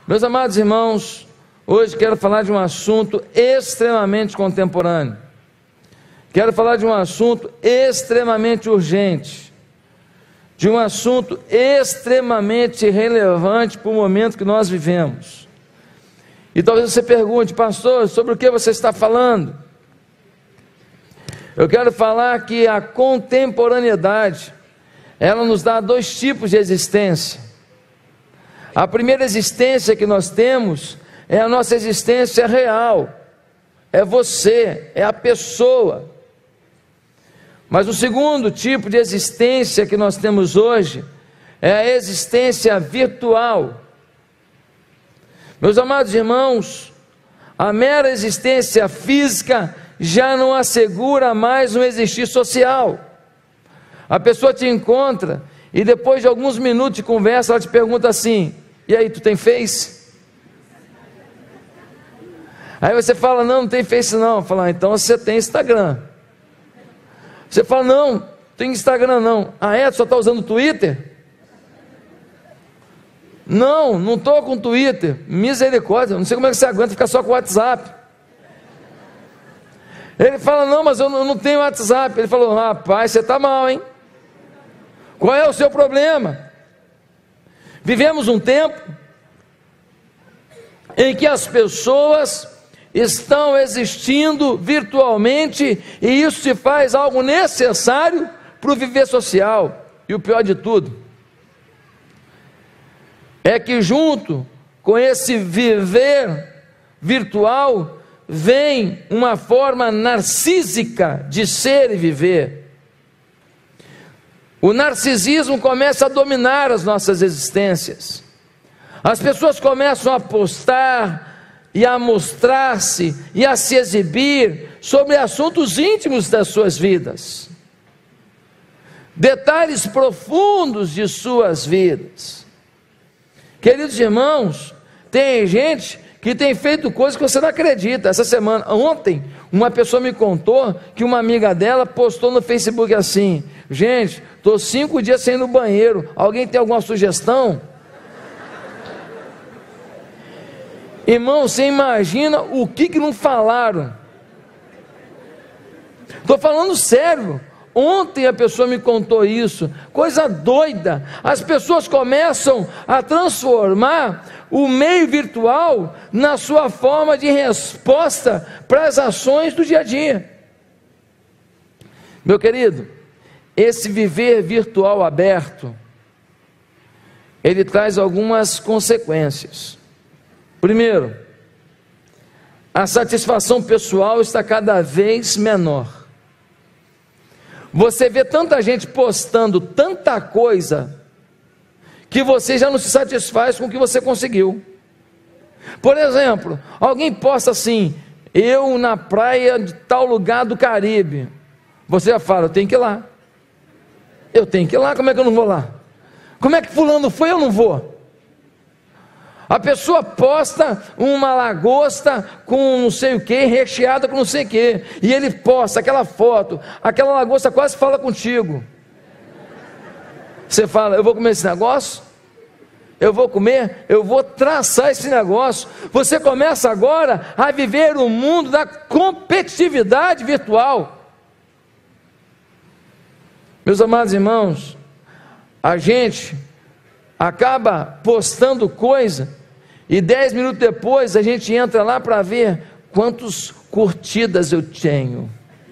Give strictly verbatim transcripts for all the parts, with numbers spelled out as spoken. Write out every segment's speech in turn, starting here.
Meus amados irmãos, hoje quero falar de um assunto extremamente contemporâneo. Quero falar de um assunto extremamente urgente, de um assunto extremamente relevante para o momento que nós vivemos. E talvez você pergunte: pastor, sobre o que você está falando? Eu quero falar que a contemporaneidade, ela nos dá dois tipos de existência. A primeira existência que nós temos é a nossa existência real, é você, é a pessoa. Mas o segundo tipo de existência que nós temos hoje é a existência virtual. Meus amados irmãos, a mera existência física já não assegura mais um existir social. A pessoa te encontra e depois de alguns minutos de conversa ela te pergunta assim: e aí, tu tem Face? Aí você fala: não, não tem Face não. Fala: ah, então você tem Instagram. Você fala: não, tem Instagram não. Ah é? Tu só está usando o Twitter? Não, não estou com Twitter. Misericórdia, não sei como é que você aguenta ficar só com o WhatsApp. Ele fala: não, mas eu não tenho WhatsApp. Ele falou: rapaz, você está mal, hein? Qual é o seu problema? Vivemos um tempo em que as pessoas estão existindo virtualmente, e isso se faz algo necessário para o viver social. E o pior de tudo é que junto com esse viver virtual vem uma forma narcísica de ser e viver. O narcisismo começa a dominar as nossas existências. As pessoas começam a postar e a mostrar-se e a se exibir sobre assuntos íntimos das suas vidas, detalhes profundos de suas vidas. Queridos irmãos, tem gente que tem feito coisas que você não acredita. Essa semana, ontem, uma pessoa me contou que uma amiga dela postou no Facebook assim: gente, estou cinco dias sem ir no banheiro, alguém tem alguma sugestão? Irmão, você imagina o que que não falaram? Estou falando sério. Ontem a pessoa me contou isso, coisa doida. As pessoas começam a transformar o meio virtual na sua forma de resposta para as ações do dia a dia. Meu querido, esse viver virtual aberto, ele traz algumas consequências. Primeiro, a satisfação pessoal está cada vez menor. Você vê tanta gente postando tanta coisa que você já não se satisfaz com o que você conseguiu. Por exemplo, alguém posta assim: eu na praia de tal lugar do Caribe. Você já fala: eu tenho que ir lá. Eu tenho que ir lá, como é que eu não vou lá? Como é que fulano foi, eu não vou? A pessoa posta uma lagosta com não sei o que, recheada com não sei o que, e ele posta aquela foto, aquela lagosta quase fala contigo. Você fala: eu vou comer esse negócio? Eu vou comer? Eu vou traçar esse negócio. Você começa agora a viver o mundo da competitividade virtual. Meus amados irmãos, a gente acaba postando coisa, e dez minutos depois a gente entra lá para ver quantas curtidas eu tenho,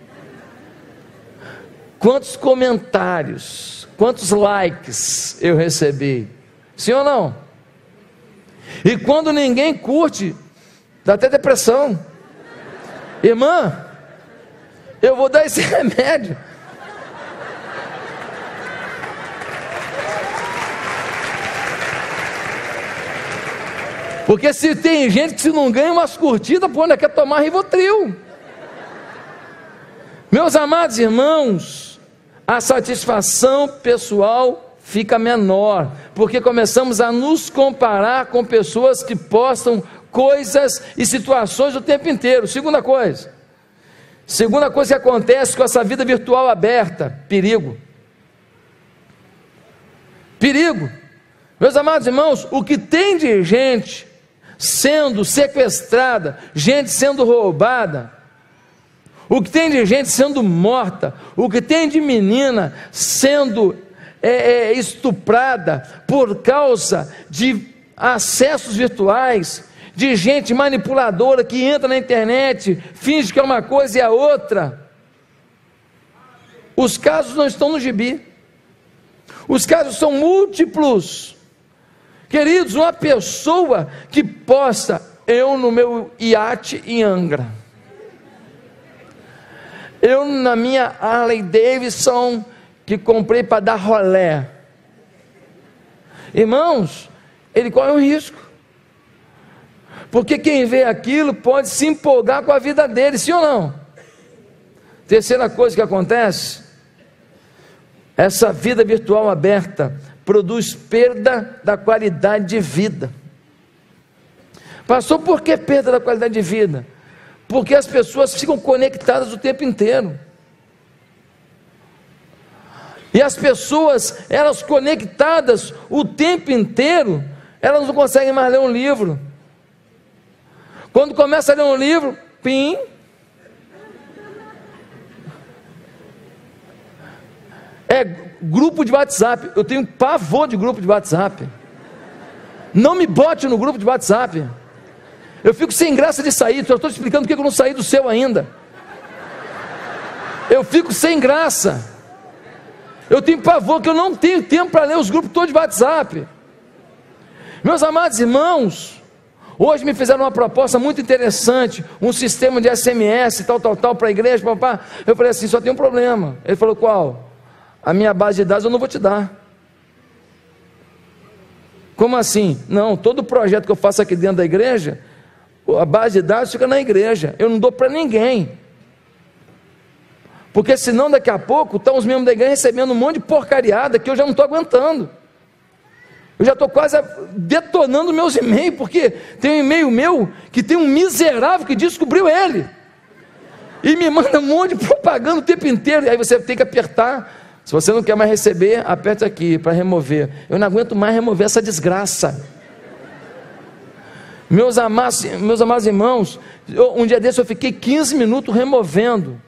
quantos comentários, quantos likes eu recebi. Sim ou não? E quando ninguém curte, dá até depressão. Irmã, eu vou dar esse remédio. Porque se tem gente que se não ganha umas curtidas, pô, ainda quer tomar Rivotril. Meus amados irmãos, a satisfação pessoal fica menor, porque começamos a nos comparar com pessoas que postam coisas e situações o tempo inteiro. Segunda coisa, segunda coisa que acontece com essa vida virtual aberta: perigo. Perigo. Meus amados irmãos, o que tem de gente sendo sequestrada, gente sendo roubada, o que tem de gente sendo morta, o que tem de menina sendo é, é, estuprada por causa de acessos virtuais, de gente manipuladora que entra na internet, finge que é uma coisa e é outra. Os casos não estão no gibi, os casos são múltiplos. Queridos, uma pessoa que posta, eu no meu iate em Angra, eu na minha Harley Davidson que comprei para dar rolé, irmãos, ele corre um risco, porque quem vê aquilo pode se empolgar com a vida dele, sim ou não? Terceira coisa que acontece, essa vida virtual aberta produz perda da qualidade de vida. Pastor, por que perda da qualidade de vida? Porque as pessoas ficam conectadas o tempo inteiro, e as pessoas, elas conectadas o tempo inteiro, elas não conseguem mais ler um livro. Quando começa a ler um livro, pim, é grupo de WhatsApp. Eu tenho pavor de grupo de WhatsApp. Não me bote no grupo de WhatsApp. Eu fico sem graça de sair. Eu estou te explicando porque eu não saí do seu ainda. Eu fico sem graça. Eu tenho pavor que eu não tenho tempo para ler os grupos todos de WhatsApp. Meus amados irmãos, hoje me fizeram uma proposta muito interessante, um sistema de S M S, tal, tal, tal, para a igreja, papá. Eu falei assim, só tem um problema. Ele falou, qual? A minha base de dados eu não vou te dar. Como assim? Não, todo projeto que eu faço aqui dentro da igreja, a base de dados fica na igreja, eu não dou para ninguém, porque senão daqui a pouco estão os membros da igreja recebendo um monte de porcariada que eu já não estou aguentando. Eu já estou quase detonando meus e-mails, porque tem um e-mail meu que tem um miserável que descobriu ele e me manda um monte de propaganda o tempo inteiro, e aí você tem que apertar. Se você não quer mais receber, aperte aqui para remover. Eu não aguento mais remover essa desgraça. Meus amados, meus amados irmãos, eu, um dia desse eu fiquei quinze minutos removendo.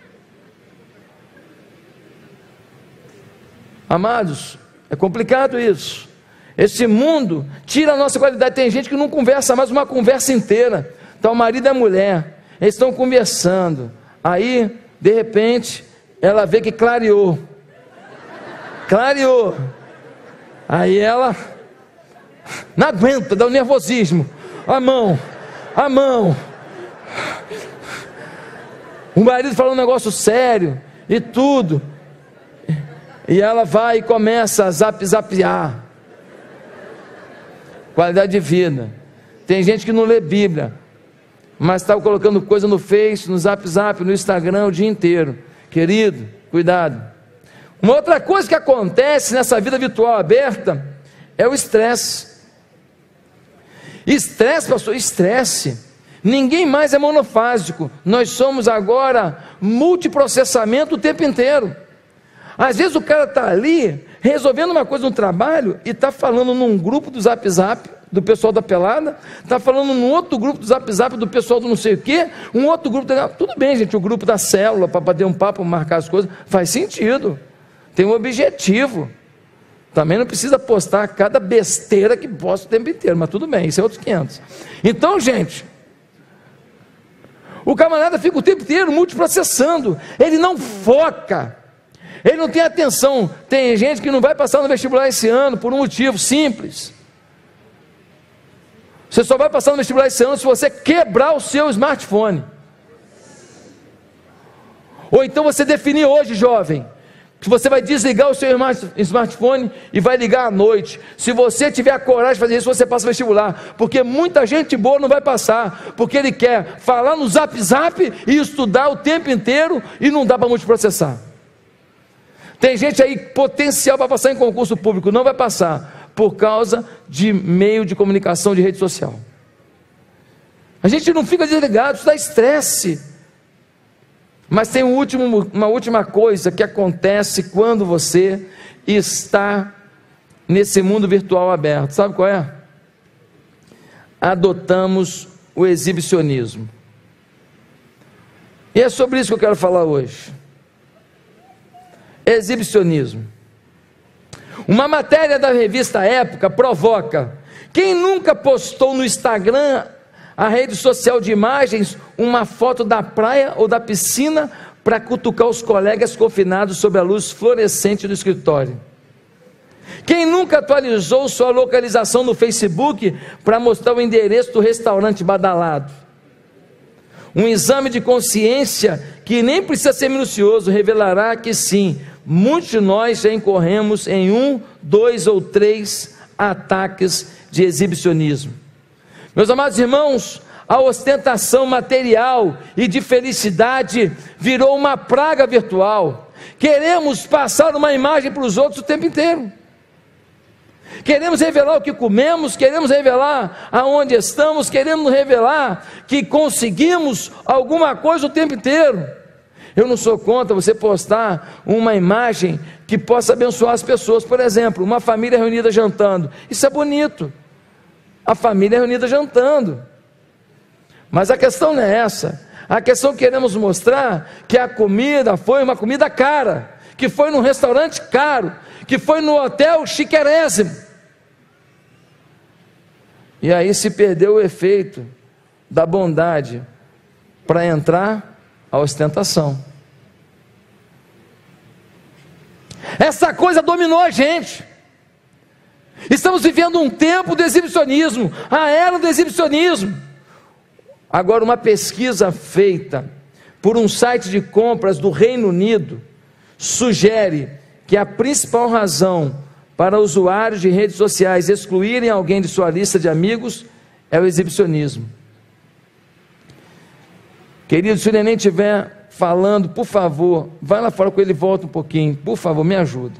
Amados, é complicado isso. Esse mundo tira a nossa qualidade. Tem gente que não conversa mais uma conversa inteira. Então o marido e a mulher, eles estão conversando. Aí, de repente, ela vê que clareou. Clareou. Aí ela não aguenta, dá um nervosismo. A mão, a mão. O marido fala um negócio sério e tudo. E ela vai e começa a zap zapear. Qualidade de vida. Tem gente que não lê Bíblia, mas está colocando coisa no Face, no Zap Zap, no Instagram o dia inteiro. Querido, cuidado. Uma outra coisa que acontece nessa vida virtual aberta é o estresse. Estresse, pastor, estresse. Ninguém mais é monofásico. Nós somos agora multiprocessamento o tempo inteiro. Às vezes o cara está ali resolvendo uma coisa no trabalho e está falando num grupo do Zap Zap do pessoal da pelada, está falando num outro grupo do Zap Zap do pessoal do não sei o que, um outro grupo, da... tudo bem gente, o grupo da célula para bater um papo, marcar as coisas, faz sentido, tem um objetivo, também não precisa postar cada besteira que posta o tempo inteiro, mas tudo bem, isso é outros quinhentos. Então gente, o camarada fica o tempo inteiro multiprocessando, ele não foca, ele não tem atenção. Tem gente que não vai passar no vestibular esse ano por um motivo simples. Você só vai passar no vestibular esse ano se você quebrar o seu smartphone. Ou então você definir hoje, jovem, que você vai desligar o seu smartphone e vai ligar à noite. Se você tiver a coragem de fazer isso, você passa no vestibular. Porque muita gente boa não vai passar, porque ele quer falar no Zap Zap e estudar o tempo inteiro e não dá para multiprocessar. Tem gente aí potencial para passar em concurso público, não vai passar, por causa de meio de comunicação de rede social. A gente não fica desligado, isso dá estresse. Mas tem um último, uma última coisa que acontece quando você está nesse mundo virtual aberto. Sabe qual é? adotamos o exibicionismo. E é sobre isso que eu quero falar hoje. Exibicionismo. Uma matéria da revista Época provoca: quem nunca postou no Instagram, a rede social de imagens, uma foto da praia ou da piscina para cutucar os colegas confinados sob a luz fluorescente do escritório? Quem nunca atualizou sua localização no Facebook para mostrar o endereço do restaurante badalado? Um exame de consciência, que nem precisa ser minucioso, revelará que sim, muitos de nós já incorremos em um, dois ou três ataques de exibicionismo. Meus amados irmãos, a ostentação material e de felicidade virou uma praga virtual. Queremos passar uma imagem para os outros o tempo inteiro. Queremos revelar o que comemos, queremos revelar aonde estamos, queremos revelar que conseguimos alguma coisa o tempo inteiro. Eu não sou contra você postar uma imagem que possa abençoar as pessoas. Por exemplo, uma família reunida jantando. Isso é bonito. A família reunida jantando. Mas a questão não é essa. A questão que queremos mostrar que a comida foi uma comida cara, que foi num restaurante caro, que foi no hotel chiquérrimo. E aí se perdeu o efeito da bondade para entrar a ostentação. Essa coisa dominou a gente. Estamos vivendo um tempo do exibicionismo, a era do exibicionismo. Agora, uma pesquisa feita por um site de compras do Reino Unido sugere que a principal razão para usuários de redes sociais excluírem alguém de sua lista de amigos é o exibicionismo. Querido, se o neném estiver falando, por favor, vai lá fora com ele e volta um pouquinho, por favor, me ajuda.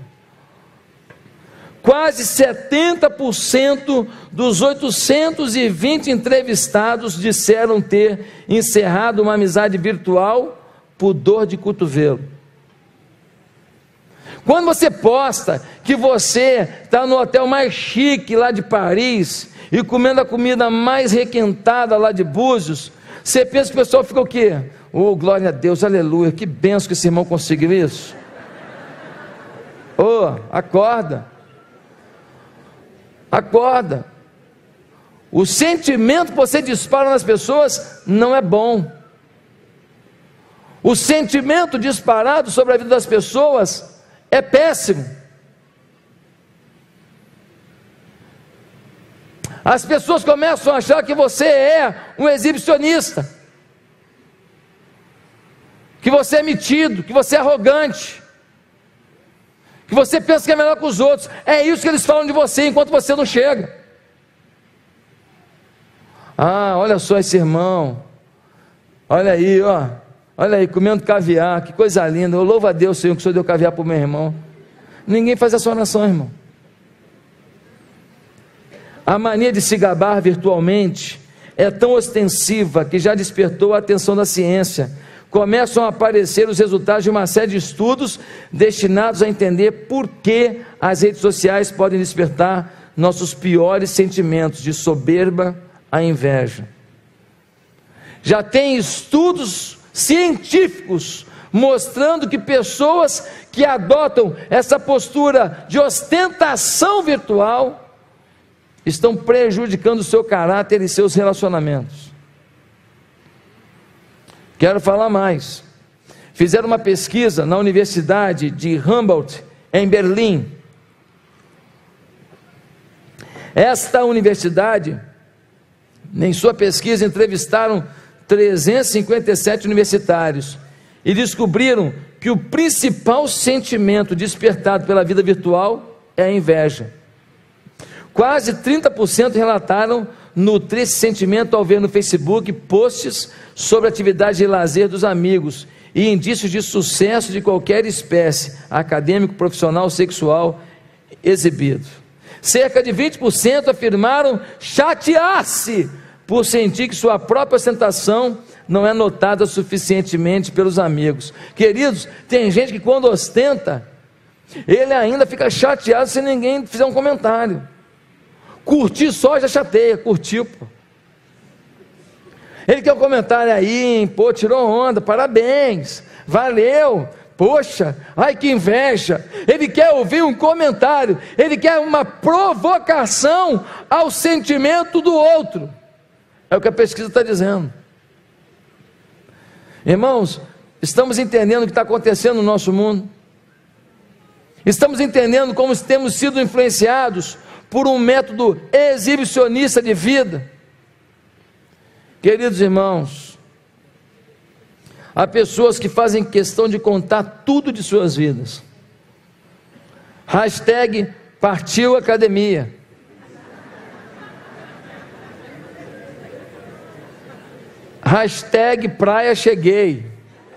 Quase setenta por cento dos oitocentos e vinte entrevistados disseram ter encerrado uma amizade virtual por dor de cotovelo. Quando você posta que você está no hotel mais chique lá de Paris e comendo a comida mais requentada lá de Búzios, você pensa que o pessoal fica o quê? Oh, glória a Deus, aleluia, que benção que esse irmão conseguiu isso. Oh, acorda. Acorda. O sentimento que você dispara nas pessoas não é bom. O sentimento disparado sobre a vida das pessoas é péssimo. As pessoas começam a achar que você é um exibicionista, que você é metido, que você é arrogante, que você pensa que é melhor que os outros. É isso que eles falam de você enquanto você não chega. Ah, olha só esse irmão, olha aí, ó, olha aí, comendo caviar, que coisa linda. Eu louvo a Deus, Senhor, que o Senhor deu caviar para o meu irmão. Ninguém faz essa oração, irmão. A mania de se gabar virtualmente é tão ostensiva que já despertou a atenção da ciência. Começam a aparecer os resultados de uma série de estudos destinados a entender por que as redes sociais podem despertar nossos piores sentimentos, de soberba a inveja. Já tem estudos científicos mostrando que pessoas que adotam essa postura de ostentação virtual estão prejudicando o seu caráter e seus relacionamentos. Quero falar mais. Fizeram uma pesquisa na Universidade de Humboldt, em Berlim. Esta universidade, em sua pesquisa, entrevistaram trezentos e cinquenta e sete universitários e descobriram que o principal sentimento despertado pela vida virtual é a inveja. Quase trinta por cento relataram nutrir esse sentimento ao ver no Facebook posts sobre atividade de lazer dos amigos e indícios de sucesso de qualquer espécie, acadêmico, profissional, sexual, exibido. Cerca de vinte por cento afirmaram chatear-se por sentir que sua própria ostentação não é notada suficientemente pelos amigos. Queridos, tem gente que quando ostenta, ele ainda fica chateado se ninguém fizer um comentário. Curtir só já chateia, curtiu, pô. Ele quer um comentário aí, hein? Pô, tirou onda, parabéns, valeu, poxa, ai que inveja. Ele quer ouvir um comentário, ele quer uma provocação ao sentimento do outro. É o que a pesquisa está dizendo. Irmãos, estamos entendendo o que está acontecendo no nosso mundo? Estamos entendendo como temos sido influenciados por um método exibicionista de vida? Queridos irmãos, há pessoas que fazem questão de contar tudo de suas vidas. Hashtag partiu academia. Hashtag praia cheguei.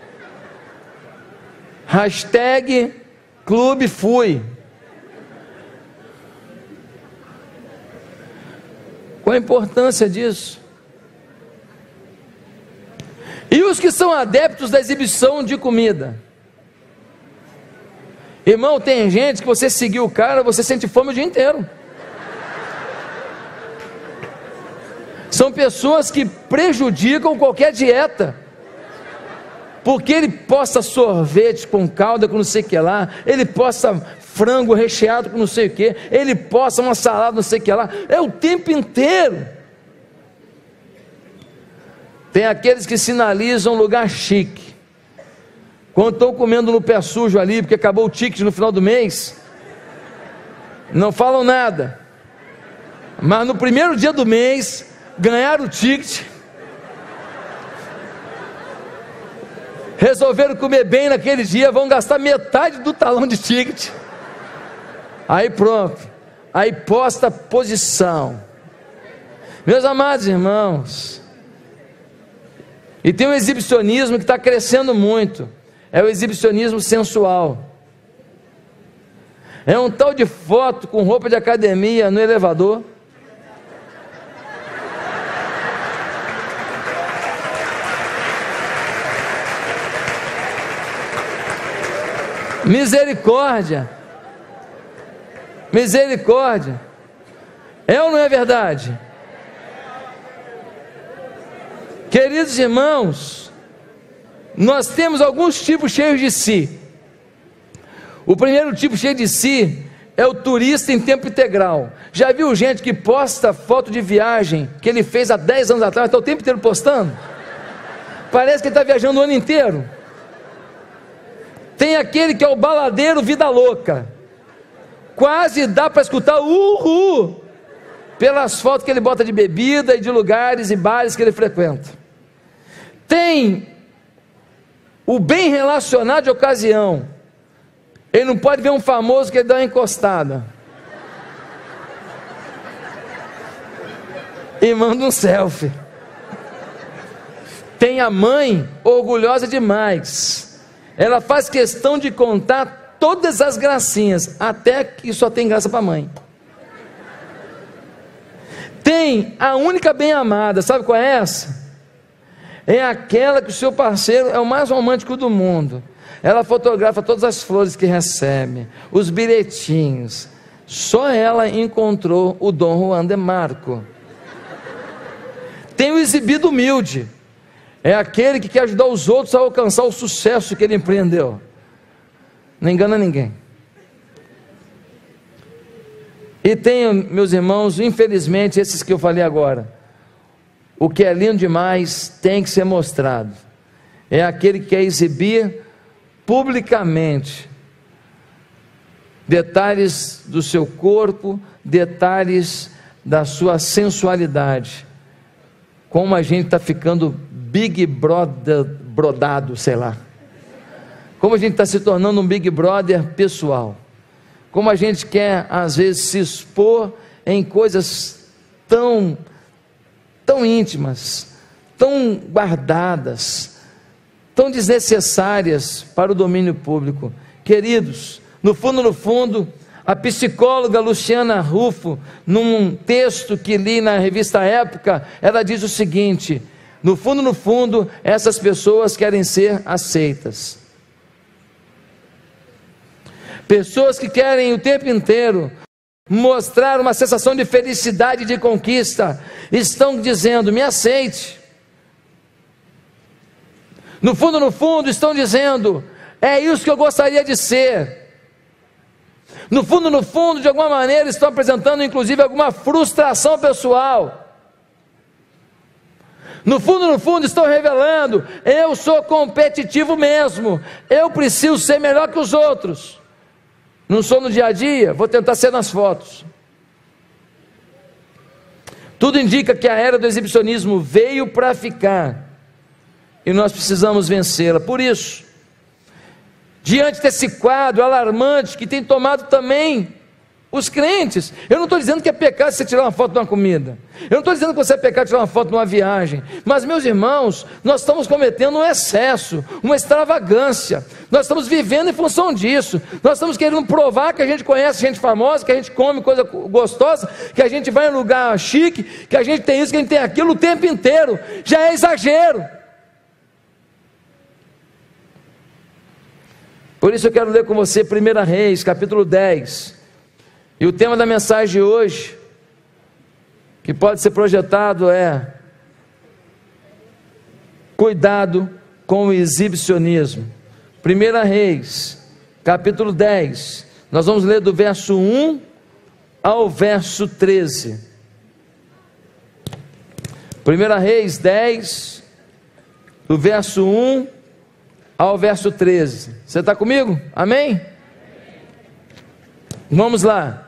Hashtag clube fui. Qual a importância disso? E os que são adeptos da exibição de comida? Irmão, tem gente que você seguiu o cara, você sente fome o dia inteiro. São pessoas que prejudicam qualquer dieta, porque ele posta sorvete com calda com não sei o que lá, ele posta frango recheado com não sei o que, ele posta uma salada não sei o que lá, é o tempo inteiro. Tem aqueles que sinalizam lugar chique, quando estão comendo no pé sujo ali, porque acabou o ticket no final do mês, não falam nada, mas no primeiro dia do mês, ganharam o ticket, resolveram comer bem naquele dia, vão gastar metade do talão de ticket, aí pronto, aí posta posição. Meus amados irmãos, e tem um exibicionismo que está crescendo muito, é o exibicionismo sensual, é um tal de foto com roupa de academia no elevador, misericórdia, misericórdia, é ou não é verdade? Queridos irmãos, nós temos alguns tipos cheios de si. O primeiro tipo cheio de si é o turista em tempo integral. Já viu gente que posta foto de viagem que ele fez há dez anos atrás, está o tempo inteiro postando? Parece que ele está viajando o ano inteiro. Tem aquele que é o baladeiro vida louca, quase dá para escutar uhul, pelas fotos que ele bota de bebida e de lugares e bares que ele frequenta. Tem o bem relacionado de ocasião, ele não pode ver um famoso que ele dá uma encostada e manda um selfie. Tem a mãe orgulhosa demais, ela faz questão de contar todas as gracinhas, até que só tem graça para a mãe. Tem a única bem amada, sabe qual é essa? É aquela que o seu parceiro é o mais romântico do mundo. Ela fotografa todas as flores que recebe, os bilhetinhos. Só ela encontrou o Dom Juan de Marco. Tem o exibido humilde, é aquele que quer ajudar os outros a alcançar o sucesso que ele empreendeu. Não engana ninguém. E tem, meus irmãos, infelizmente, esses que eu falei agora. O que é lindo demais tem que ser mostrado. É aquele que quer exibir publicamente detalhes do seu corpo, detalhes da sua sensualidade. Como a gente está ficando Big Brother brodado, sei lá. Como a gente está se tornando um Big Brother pessoal. Como a gente quer, às vezes, se expor em coisas tão, tão íntimas, tão guardadas, tão desnecessárias para o domínio público. Queridos, no fundo, no fundo, a psicóloga Luciana Rufo, num texto que li na revista Época, ela diz o seguinte: no fundo, no fundo, essas pessoas querem ser aceitas. Pessoas que querem o tempo inteiro mostrar uma sensação de felicidade e de conquista, estão dizendo: me aceite, No fundo, no fundo, estão dizendo: é isso que eu gostaria de ser. No fundo, no fundo, de alguma maneira, estão apresentando inclusive alguma frustração pessoal. No fundo, no fundo, estão revelando: eu sou competitivo mesmo, eu preciso ser melhor que os outros. Não sou no dia a dia, vou tentar ser nas fotos. Tudo indica que a era do exibicionismo veio para ficar, e nós precisamos vencê-la. Por isso, diante desse quadro alarmante que tem tomado também os crentes, eu não estou dizendo que é pecado você tirar uma foto de uma comida, eu não estou dizendo que você é pecado tirar uma foto de uma viagem, mas, meus irmãos, nós estamos cometendo um excesso, uma extravagância, nós estamos vivendo em função disso, nós estamos querendo provar que a gente conhece gente famosa, que a gente come coisa gostosa, que a gente vai em lugar chique, que a gente tem isso, que a gente tem aquilo o tempo inteiro. Já é exagero. Por isso eu quero ler com você primeira Reis, capítulo dez, e o tema da mensagem de hoje, que pode ser projetado, é: cuidado com o exibicionismo. primeira Reis, capítulo dez, nós vamos ler do verso um ao verso treze. primeira Reis dez, do verso um ao verso treze. Você está comigo? Amém? Vamos lá.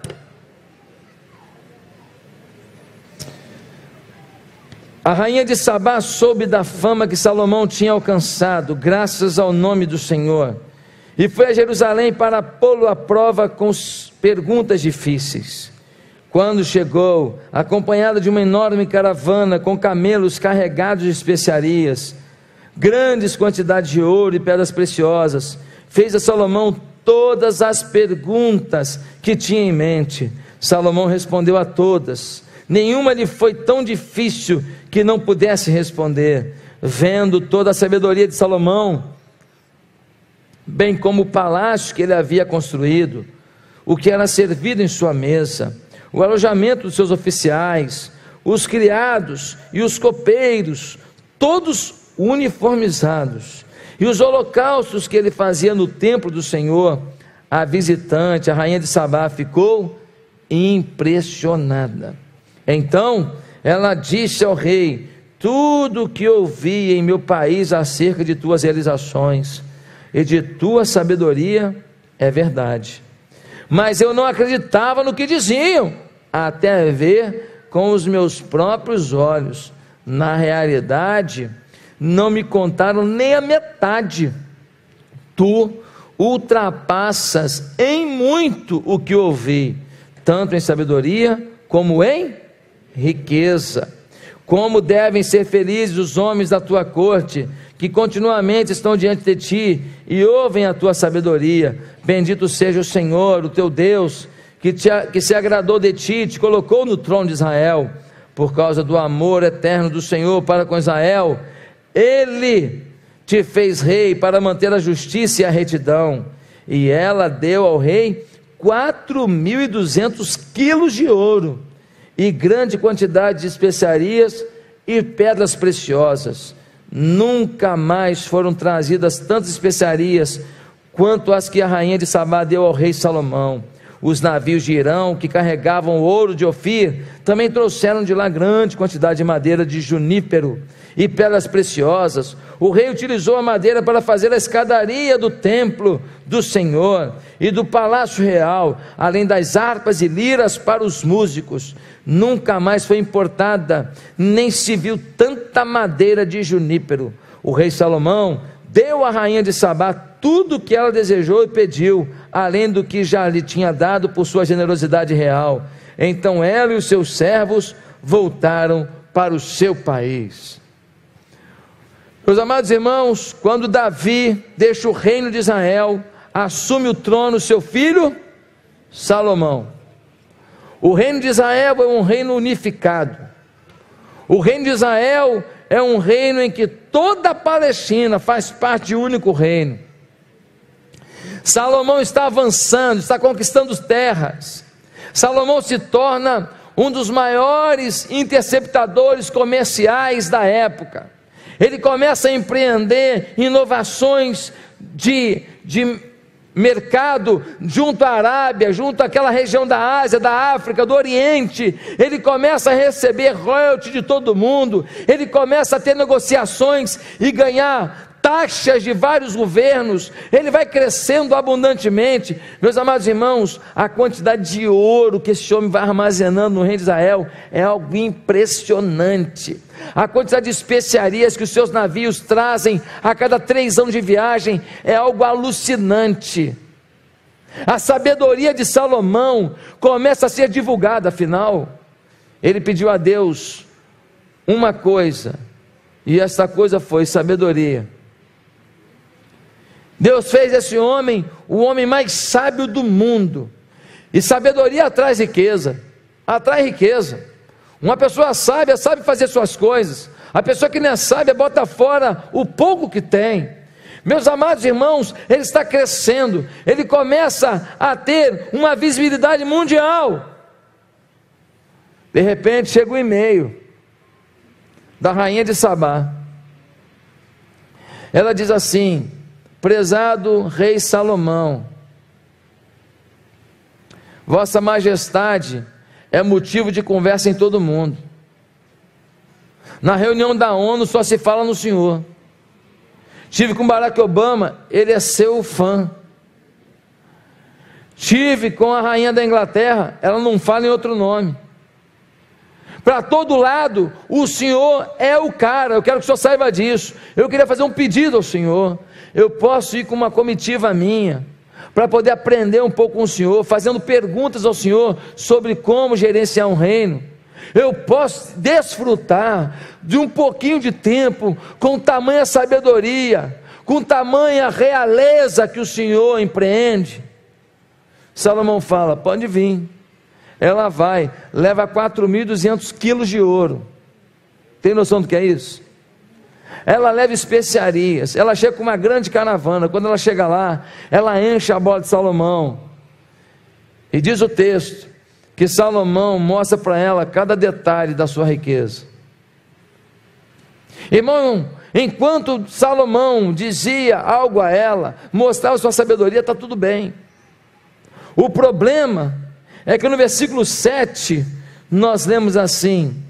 A rainha de Sabá soube da fama que Salomão tinha alcançado, graças ao nome do Senhor, e foi a Jerusalém para pô-lo à prova com perguntas difíceis. Quando chegou, acompanhada de uma enorme caravana com camelos carregados de especiarias, grandes quantidades de ouro e pedras preciosas, fez a Salomão todas as perguntas que tinha em mente. Salomão respondeu a todas, nenhuma lhe foi tão difícil que não pudesse responder. Vendo toda a sabedoria de Salomão, bem como o palácio que ele havia construído, o que era servido em sua mesa, o alojamento dos seus oficiais, os criados e os copeiros, todos uniformizados, e os holocaustos que ele fazia no templo do Senhor, a visitante, a rainha de Sabá, ficou impressionada. Então ela disse ao rei: tudo o que ouvi em meu país acerca de tuas realizações e de tua sabedoria é verdade, mas eu não acreditava no que diziam, até ver com os meus próprios olhos. Na realidade, não me contaram nem a metade. Tu ultrapassas em muito o que ouvi, tanto em sabedoria como em riqueza. Como devem ser felizes os homens da tua corte, que continuamente estão diante de ti e ouvem a tua sabedoria. Bendito seja o Senhor, o teu Deus, que, te, que se agradou de ti e te colocou no trono de Israel. Por causa do amor eterno do Senhor para com Israel, Ele te fez rei para manter a justiça e a retidão. E ela deu ao rei quatro mil e duzentos quilos de ouro, e grande quantidade de especiarias e pedras preciosas. Nunca mais foram trazidas tantas especiarias quanto as que a rainha de Sabá deu ao rei Salomão. Os navios de Irão, que carregavam ouro de Ofir, também trouxeram de lá grande quantidade de madeira de junípero e pedras preciosas. O rei utilizou a madeira para fazer a escadaria do templo do Senhor e do palácio real, além das harpas e liras para os músicos. Nunca mais foi importada, nem se viu tanta madeira de junípero. O rei Salomão deu à rainha de Sabá tudo o que ela desejou e pediu, além do que já lhe tinha dado por sua generosidade real. Então ela e os seus servos voltaram para o seu país. Meus amados irmãos, quando Davi deixa o reino de Israel, assume o trono seu filho Salomão. O reino de Israel é um reino unificado. O reino de Israel é um reino em que toda a Palestina faz parte de um único reino. Salomão está avançando, está conquistando terras. Salomão se torna um dos maiores interceptadores comerciais da época. ele começa a empreender inovações de, de mercado junto à Arábia, junto àquela região da Ásia, da África, do Oriente. Ele começa a receber royalties de todo mundo, ele começa a ter negociações e ganhar taxas de vários governos, ele vai crescendo abundantemente. Meus amados irmãos, a quantidade de ouro que esse homem vai armazenando no reino de Israel é algo impressionante. A quantidade de especiarias que os seus navios trazem a cada três anos de viagem é algo alucinante. A sabedoria de Salomão começa a ser divulgada. Afinal, ele pediu a Deus uma coisa, e essa coisa foi sabedoria. Deus fez esse homem o homem mais sábio do mundo, e sabedoria atrai riqueza, atrai riqueza. Uma pessoa sábia sabe fazer suas coisas, a pessoa que não é sábia bota fora o pouco que tem. Meus amados irmãos, ele está crescendo, ele começa a ter uma visibilidade mundial. De repente chega um e-mail da rainha de Sabá. Ela diz assim: prezado rei Salomão, vossa majestade é motivo de conversa em todo mundo. Na reunião da ONU só se fala no senhor. Tive com Barack Obama, ele é seu fã. Tive com a rainha da Inglaterra, ela não fala em outro nome. Para todo lado, o senhor é o cara. Eu quero que o senhor saiba disso. Eu queria fazer um pedido ao senhor. Eu posso ir com uma comitiva minha, para poder aprender um pouco com o senhor, fazendo perguntas ao senhor sobre como gerenciar um reino. Eu posso desfrutar de um pouquinho de tempo com tamanha sabedoria, com tamanha realeza que o senhor empreende. Salomão fala: pode vir. Ela vai, leva quatro mil e duzentos quilos de ouro. Tem noção do que é isso? Ela leva especiarias, ela chega com uma grande caravana. Quando ela chega lá, ela enche a bola de Salomão, e diz o texto, que Salomão mostra para ela cada detalhe da sua riqueza. Irmão, enquanto Salomão dizia algo a ela, mostrava sua sabedoria, está tudo bem. O problema é que no versículo sete, nós lemos assim,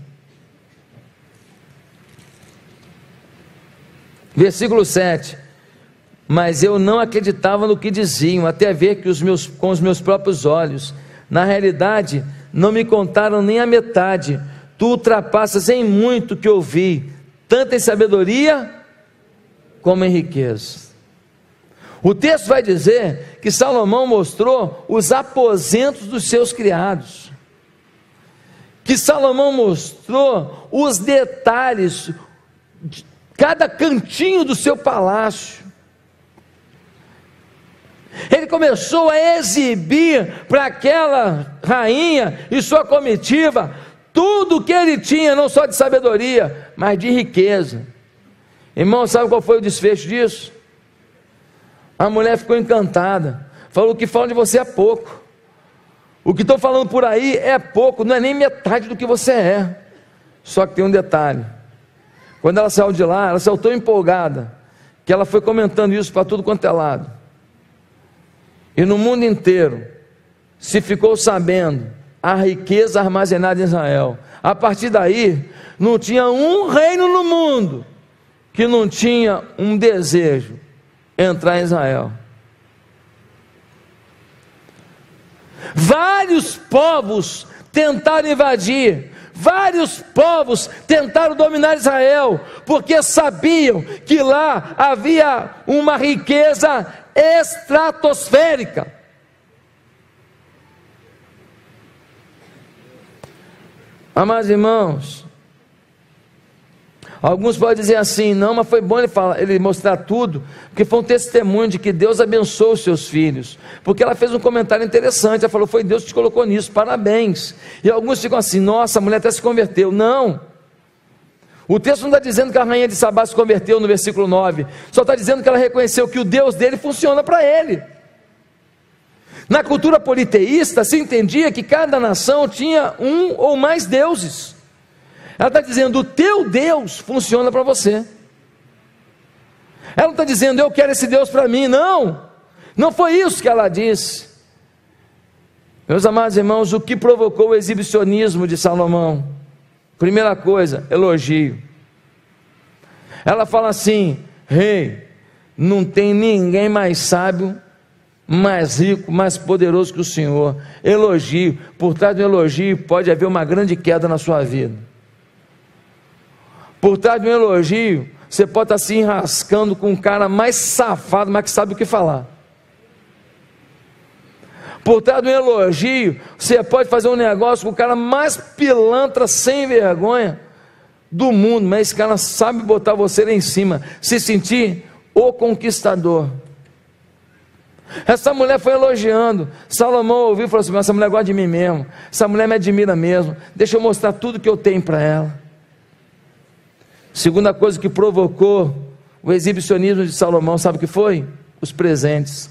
versículo sete: mas eu não acreditava no que diziam, até ver que os meus, com os meus próprios olhos. Na realidade, não me contaram nem a metade. Tu ultrapassas em muito que ouvi, tanto em sabedoria como em riqueza. O texto vai dizer que Salomão mostrou os aposentos dos seus criados, que Salomão mostrou os detalhes de cada cantinho do seu palácio. Ele começou a exibir para aquela rainha e sua comitiva tudo o que ele tinha, não só de sabedoria, mas de riqueza. Irmão, sabe qual foi o desfecho disso? A mulher ficou encantada, falou: o que falam de você é pouco, o que estão falando por aí é pouco, não é nem metade do que você é. Só que tem um detalhe: quando ela saiu de lá, ela saiu tão empolgada, que ela foi comentando isso para tudo quanto é lado, e no mundo inteiro se ficou sabendo a riqueza armazenada em Israel. A partir daí, não tinha um reino no mundo que não tinha um desejo entrar em Israel. Vários povos tentaram invadir, vários povos tentaram dominar Israel, porque sabiam que lá havia uma riqueza estratosférica. Amados irmãos, alguns podem dizer assim: não, mas foi bom ele, falar, ele mostrar tudo, porque foi um testemunho de que Deus abençoou os seus filhos, porque ela fez um comentário interessante, ela falou: foi Deus que te colocou nisso, parabéns. E alguns ficam assim: nossa, a mulher até se converteu. Não, o texto não está dizendo que a rainha de Sabá se converteu no versículo nove, só está dizendo que ela reconheceu que o Deus dele funciona para ele. Na cultura politeísta se entendia que cada nação tinha um ou mais deuses. Ela está dizendo: o teu Deus funciona para você. Ela não está dizendo, eu quero esse Deus para mim, não. Não foi isso que ela disse. Meus amados irmãos, o que provocou o exibicionismo de Salomão? Primeira coisa, elogio. Ela fala assim, rei, não tem ninguém mais sábio, mais rico, mais poderoso que o Senhor. Elogio. Por trás do elogio pode haver uma grande queda na sua vida. Por trás do elogio, você pode estar se enrascando com um cara mais safado, mas que sabe o que falar. Por trás do elogio, você pode fazer um negócio com o cara mais pilantra, sem vergonha do mundo, mas esse cara sabe botar você lá em cima, se sentir o conquistador. Essa mulher foi elogiando. Salomão ouviu e falou assim, essa mulher gosta de mim mesmo, essa mulher me admira mesmo, deixa eu mostrar tudo que eu tenho para ela. Segunda coisa que provocou o exibicionismo de Salomão, sabe o que foi? Os presentes.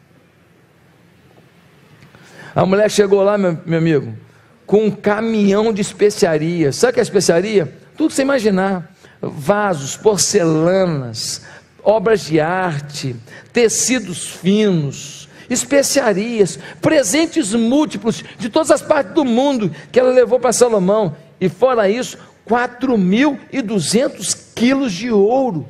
A mulher chegou lá, meu, meu amigo, com um caminhão de especiarias. Sabe o que é especiaria? Tudo que você imaginar, vasos, porcelanas, obras de arte, tecidos finos, especiarias, presentes múltiplos de todas as partes do mundo que ela levou para Salomão, e fora isso, quatro mil e duzentos quilos de ouro.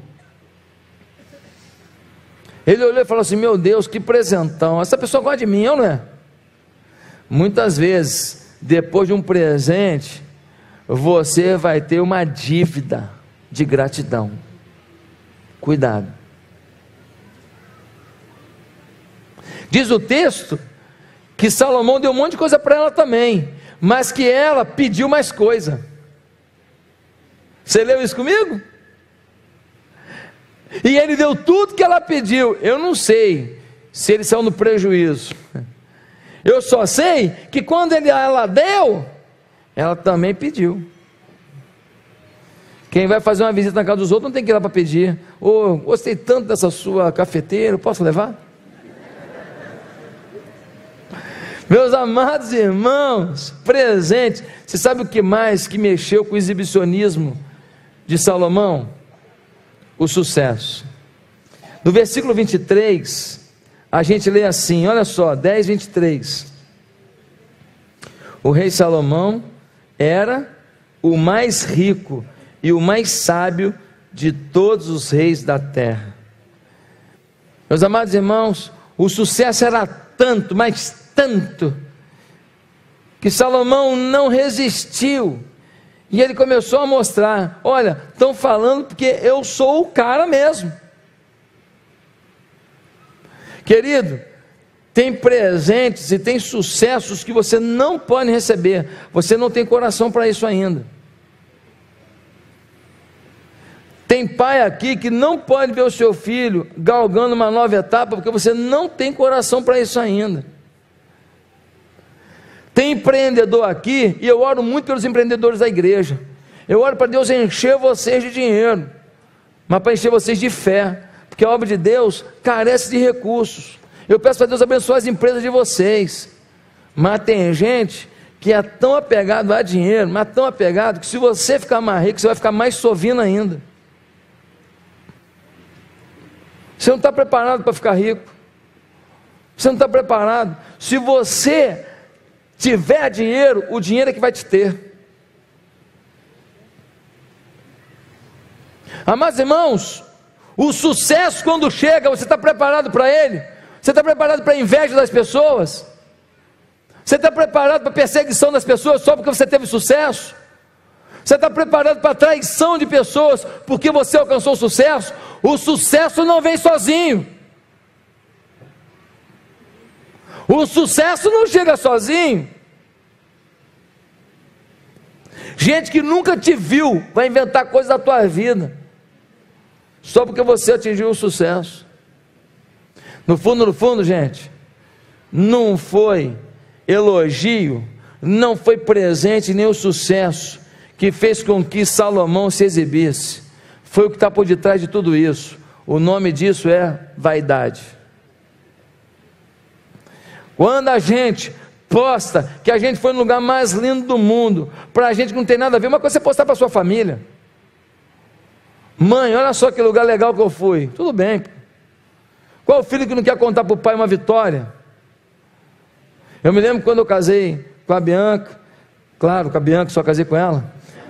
Ele olhou e falou assim, meu Deus, que presentão, essa pessoa gosta de mim, eu não é? Muitas vezes, depois de um presente, você vai ter uma dívida de gratidão. Cuidado. Diz o texto que Salomão deu um monte de coisa para ela também, mas que ela pediu mais coisa. Você leu isso comigo? E ele deu tudo que ela pediu. Eu não sei se ele saiu no prejuízo. Eu só sei que quando ele, ela deu, ela também pediu. Quem vai fazer uma visita na casa dos outros não tem que ir lá para pedir. Ô, oh, gostei tanto dessa sua cafeteira, posso levar? Meus amados irmãos, presente. Você sabe o que mais que mexeu com o exibicionismo de Salomão? O sucesso. No versículo vinte e três, a gente lê assim, olha só, dez, vinte e três. O rei Salomão era o mais rico e o mais sábio de todos os reis da terra. Meus amados irmãos, o sucesso era tanto, mas tanto, que Salomão não resistiu, e ele começou a mostrar, olha, estão falando porque eu sou o cara mesmo. Querido, tem presentes e tem sucessos que você não pode receber, você não tem coração para isso ainda. Tem pai aqui que não pode ver o seu filho galgando uma nova etapa, porque você não tem coração para isso ainda. Tem empreendedor aqui, e eu oro muito pelos empreendedores da igreja, eu oro para Deus encher vocês de dinheiro, mas para encher vocês de fé, porque a obra de Deus carece de recursos. Eu peço para Deus abençoar as empresas de vocês, mas tem gente que é tão apegado a dinheiro, mas tão apegado, que se você ficar mais rico, você vai ficar mais sovino ainda. Você não está preparado para ficar rico, você não está preparado. Se você tiver dinheiro, o dinheiro é que vai te ter. Amados irmãos, o sucesso quando chega, você está preparado para ele? Você está preparado para a inveja das pessoas? Você está preparado para a perseguição das pessoas só porque você teve sucesso? Você está preparado para a traição de pessoas porque você alcançou o sucesso? O sucesso não vem sozinho. O sucesso não chega sozinho. Gente que nunca te viu vai inventar coisas da tua vida só porque você atingiu o sucesso. No fundo, no fundo, gente, não foi elogio, não foi presente nem o sucesso que fez com que Salomão se exibisse. Foi o que está por detrás de tudo isso. O nome disso é vaidade. Quando a gente posta que a gente foi no lugar mais lindo do mundo, para a gente que não tem nada a ver, uma coisa é você postar para a sua família, Mãe, olha só que lugar legal que eu fui. Tudo bem. Qual o filho que não quer contar para o pai uma vitória? Eu me lembro quando eu casei com a Bianca, claro, com a Bianca, só casei com ela.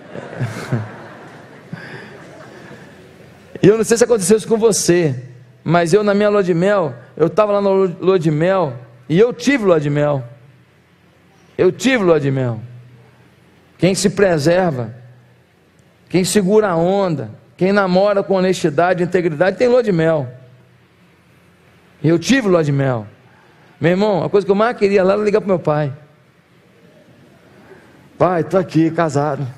E eu não sei se aconteceu isso com você, mas eu na minha lua de mel, eu estava lá na lua de mel, e eu tive lua de mel. Eu tive lua de mel. Quem se preserva, quem segura a onda, quem namora com honestidade e integridade, tem lua de mel. Eu tive lua de mel. Meu irmão, a coisa que eu mais queria lá era ligar para meu pai. Pai, estou aqui, casado.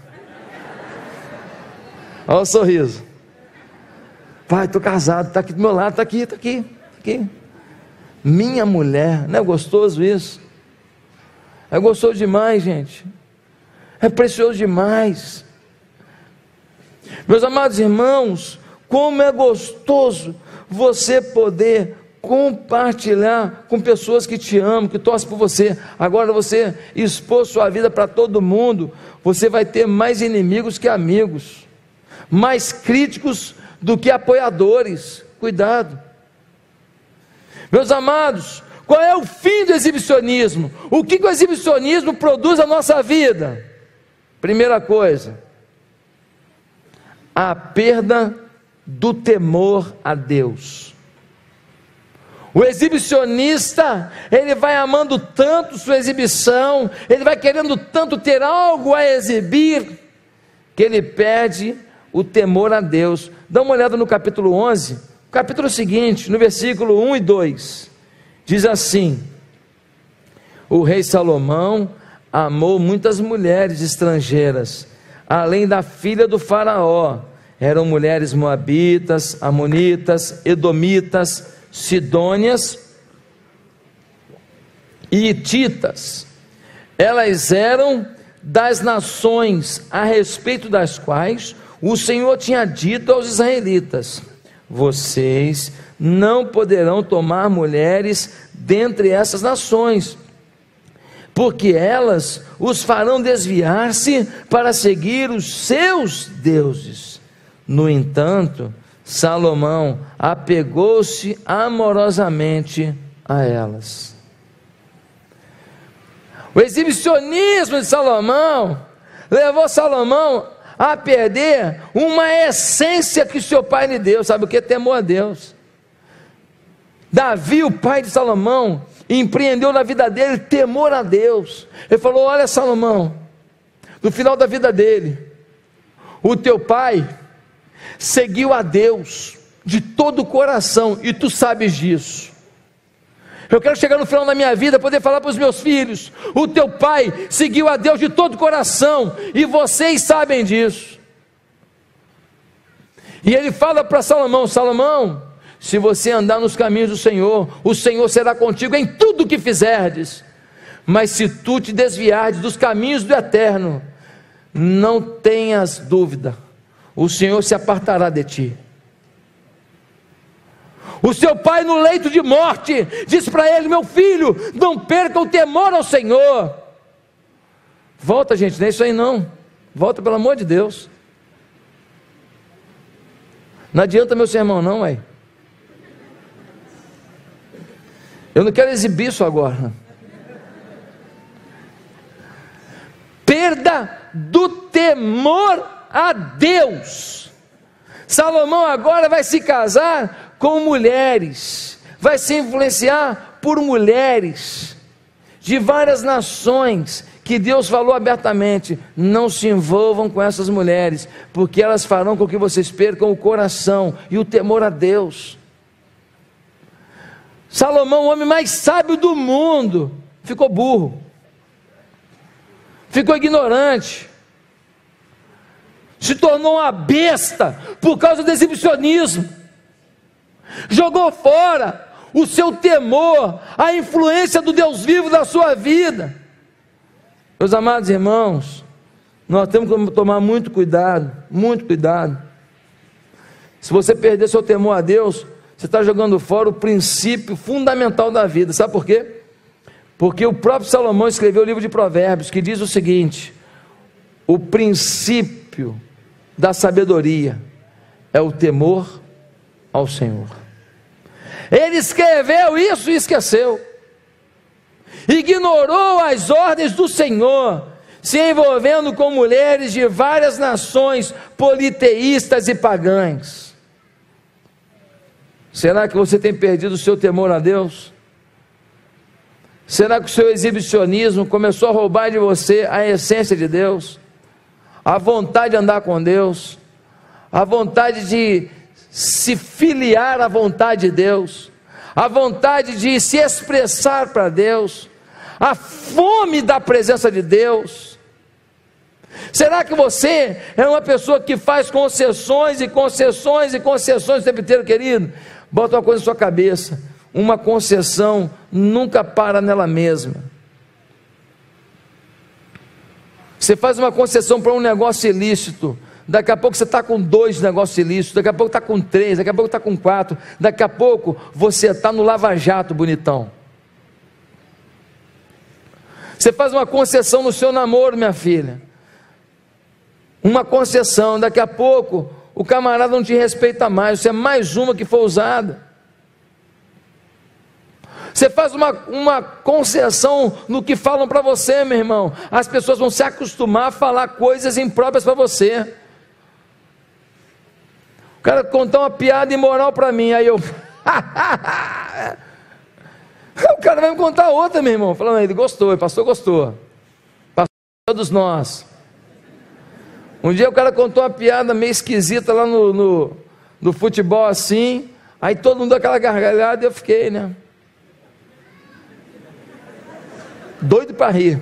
Olha o sorriso. Pai, estou casado, está aqui do meu lado, está aqui, está aqui, tá aqui. Minha mulher, não é gostoso isso? É gostoso demais, gente. É precioso demais. Meus amados irmãos, como é gostoso você poder compartilhar com pessoas que te amam, que torcem por você. Agora você expor sua vida para todo mundo, você vai ter mais inimigos que amigos, mais críticos do que apoiadores. Cuidado. Meus amados, qual é o fim do exibicionismo? O que, que o exibicionismo produz na nossa vida? Primeira coisa, a perda do temor a Deus. O exibicionista, ele vai amando tanto sua exibição, ele vai querendo tanto ter algo a exibir, que ele perde o temor a Deus. Dá uma olhada no capítulo onze, capítulo seguinte, no versículo um e dois, diz assim: o rei Salomão amou muitas mulheres estrangeiras, além da filha do faraó. Eram mulheres moabitas, amonitas, edomitas, sidônias e hititas. Elas eram das nações a respeito das quais o Senhor tinha dito aos israelitas: vocês não poderão tomar mulheres dentre essas nações, porque elas os farão desviar-se para seguir os seus deuses. No entanto, Salomão apegou-se amorosamente a elas. O exibicionismo de Salomão levou Salomão a perder uma essência que seu pai lhe deu. Sabe o que? Temor a Deus. Davi, o pai de Salomão, empreendeu na vida dele temor a Deus. Ele falou: olha, Salomão, no final da vida dele, o teu pai seguiu a Deus de todo o coração, e tu sabes disso. Eu quero chegar no final da minha vida, poder falar para os meus filhos: o teu pai seguiu a Deus de todo o coração, e vocês sabem disso. E ele fala para Salomão: Salomão, se você andar nos caminhos do Senhor, o Senhor será contigo em tudo o que fizerdes. Mas se tu te desviares dos caminhos do Eterno, não tenhas dúvida, o Senhor se apartará de ti. O seu pai, no leito de morte, disse para ele: meu filho, não perca o temor ao Senhor. Volta, gente, não é isso aí não. Volta, pelo amor de Deus. Não adianta meu sermão não, ué. Eu não quero exibir isso agora. Perda do temor a Deus. Salomão agora vai se casar com mulheres, vai se influenciar por mulheres de várias nações, que Deus falou abertamente: não se envolvam com essas mulheres, porque elas farão com que vocês percam o coração e o temor a Deus. Salomão, o homem mais sábio do mundo, ficou burro, ficou ignorante, se tornou uma besta por causa do exibicionismo, jogou fora o seu temor, a influência do Deus vivo da sua vida. Meus amados irmãos, nós temos que tomar muito cuidado, muito cuidado. Se você perder seu temor a Deus, você está jogando fora o princípio fundamental da vida. Sabe por quê? Porque o próprio Salomão escreveu o livro de Provérbios, que diz o seguinte: o princípio da sabedoria é o temor ao Senhor. Ele escreveu isso e esqueceu, ignorou as ordens do Senhor, se envolvendo com mulheres de várias nações politeístas e pagãs. Será que você tem perdido o seu temor a Deus? Será que o seu exibicionismo começou a roubar de você a essência de Deus, a vontade de andar com Deus, a vontade de se filiar à vontade de Deus, a vontade de se expressar para Deus, a fome da presença de Deus? Será que você é uma pessoa que faz concessões e concessões e concessões o tempo inteiro, querido? Bota uma coisa na sua cabeça: uma concessão nunca para nela mesma. Você faz uma concessão para um negócio ilícito, daqui a pouco você está com dois negócios ilícitos, daqui a pouco está com três, daqui a pouco está com quatro, daqui a pouco você está no lava-jato, bonitão. Você faz uma concessão no seu namoro, minha filha, uma concessão, daqui a pouco o camarada não te respeita mais, você é mais uma que foi usada. Você faz uma, uma concessão no que falam para você, meu irmão, as pessoas vão se acostumar a falar coisas impróprias para você. O cara contar uma piada imoral para mim, aí eu o cara vai me contar outra, meu irmão, falando, ele gostou, o pastor gostou, pastor, todos nós. Um dia o cara contou uma piada meio esquisita lá no, no, no futebol assim, aí todo mundo deu aquela gargalhada e eu fiquei, né, doido para rir.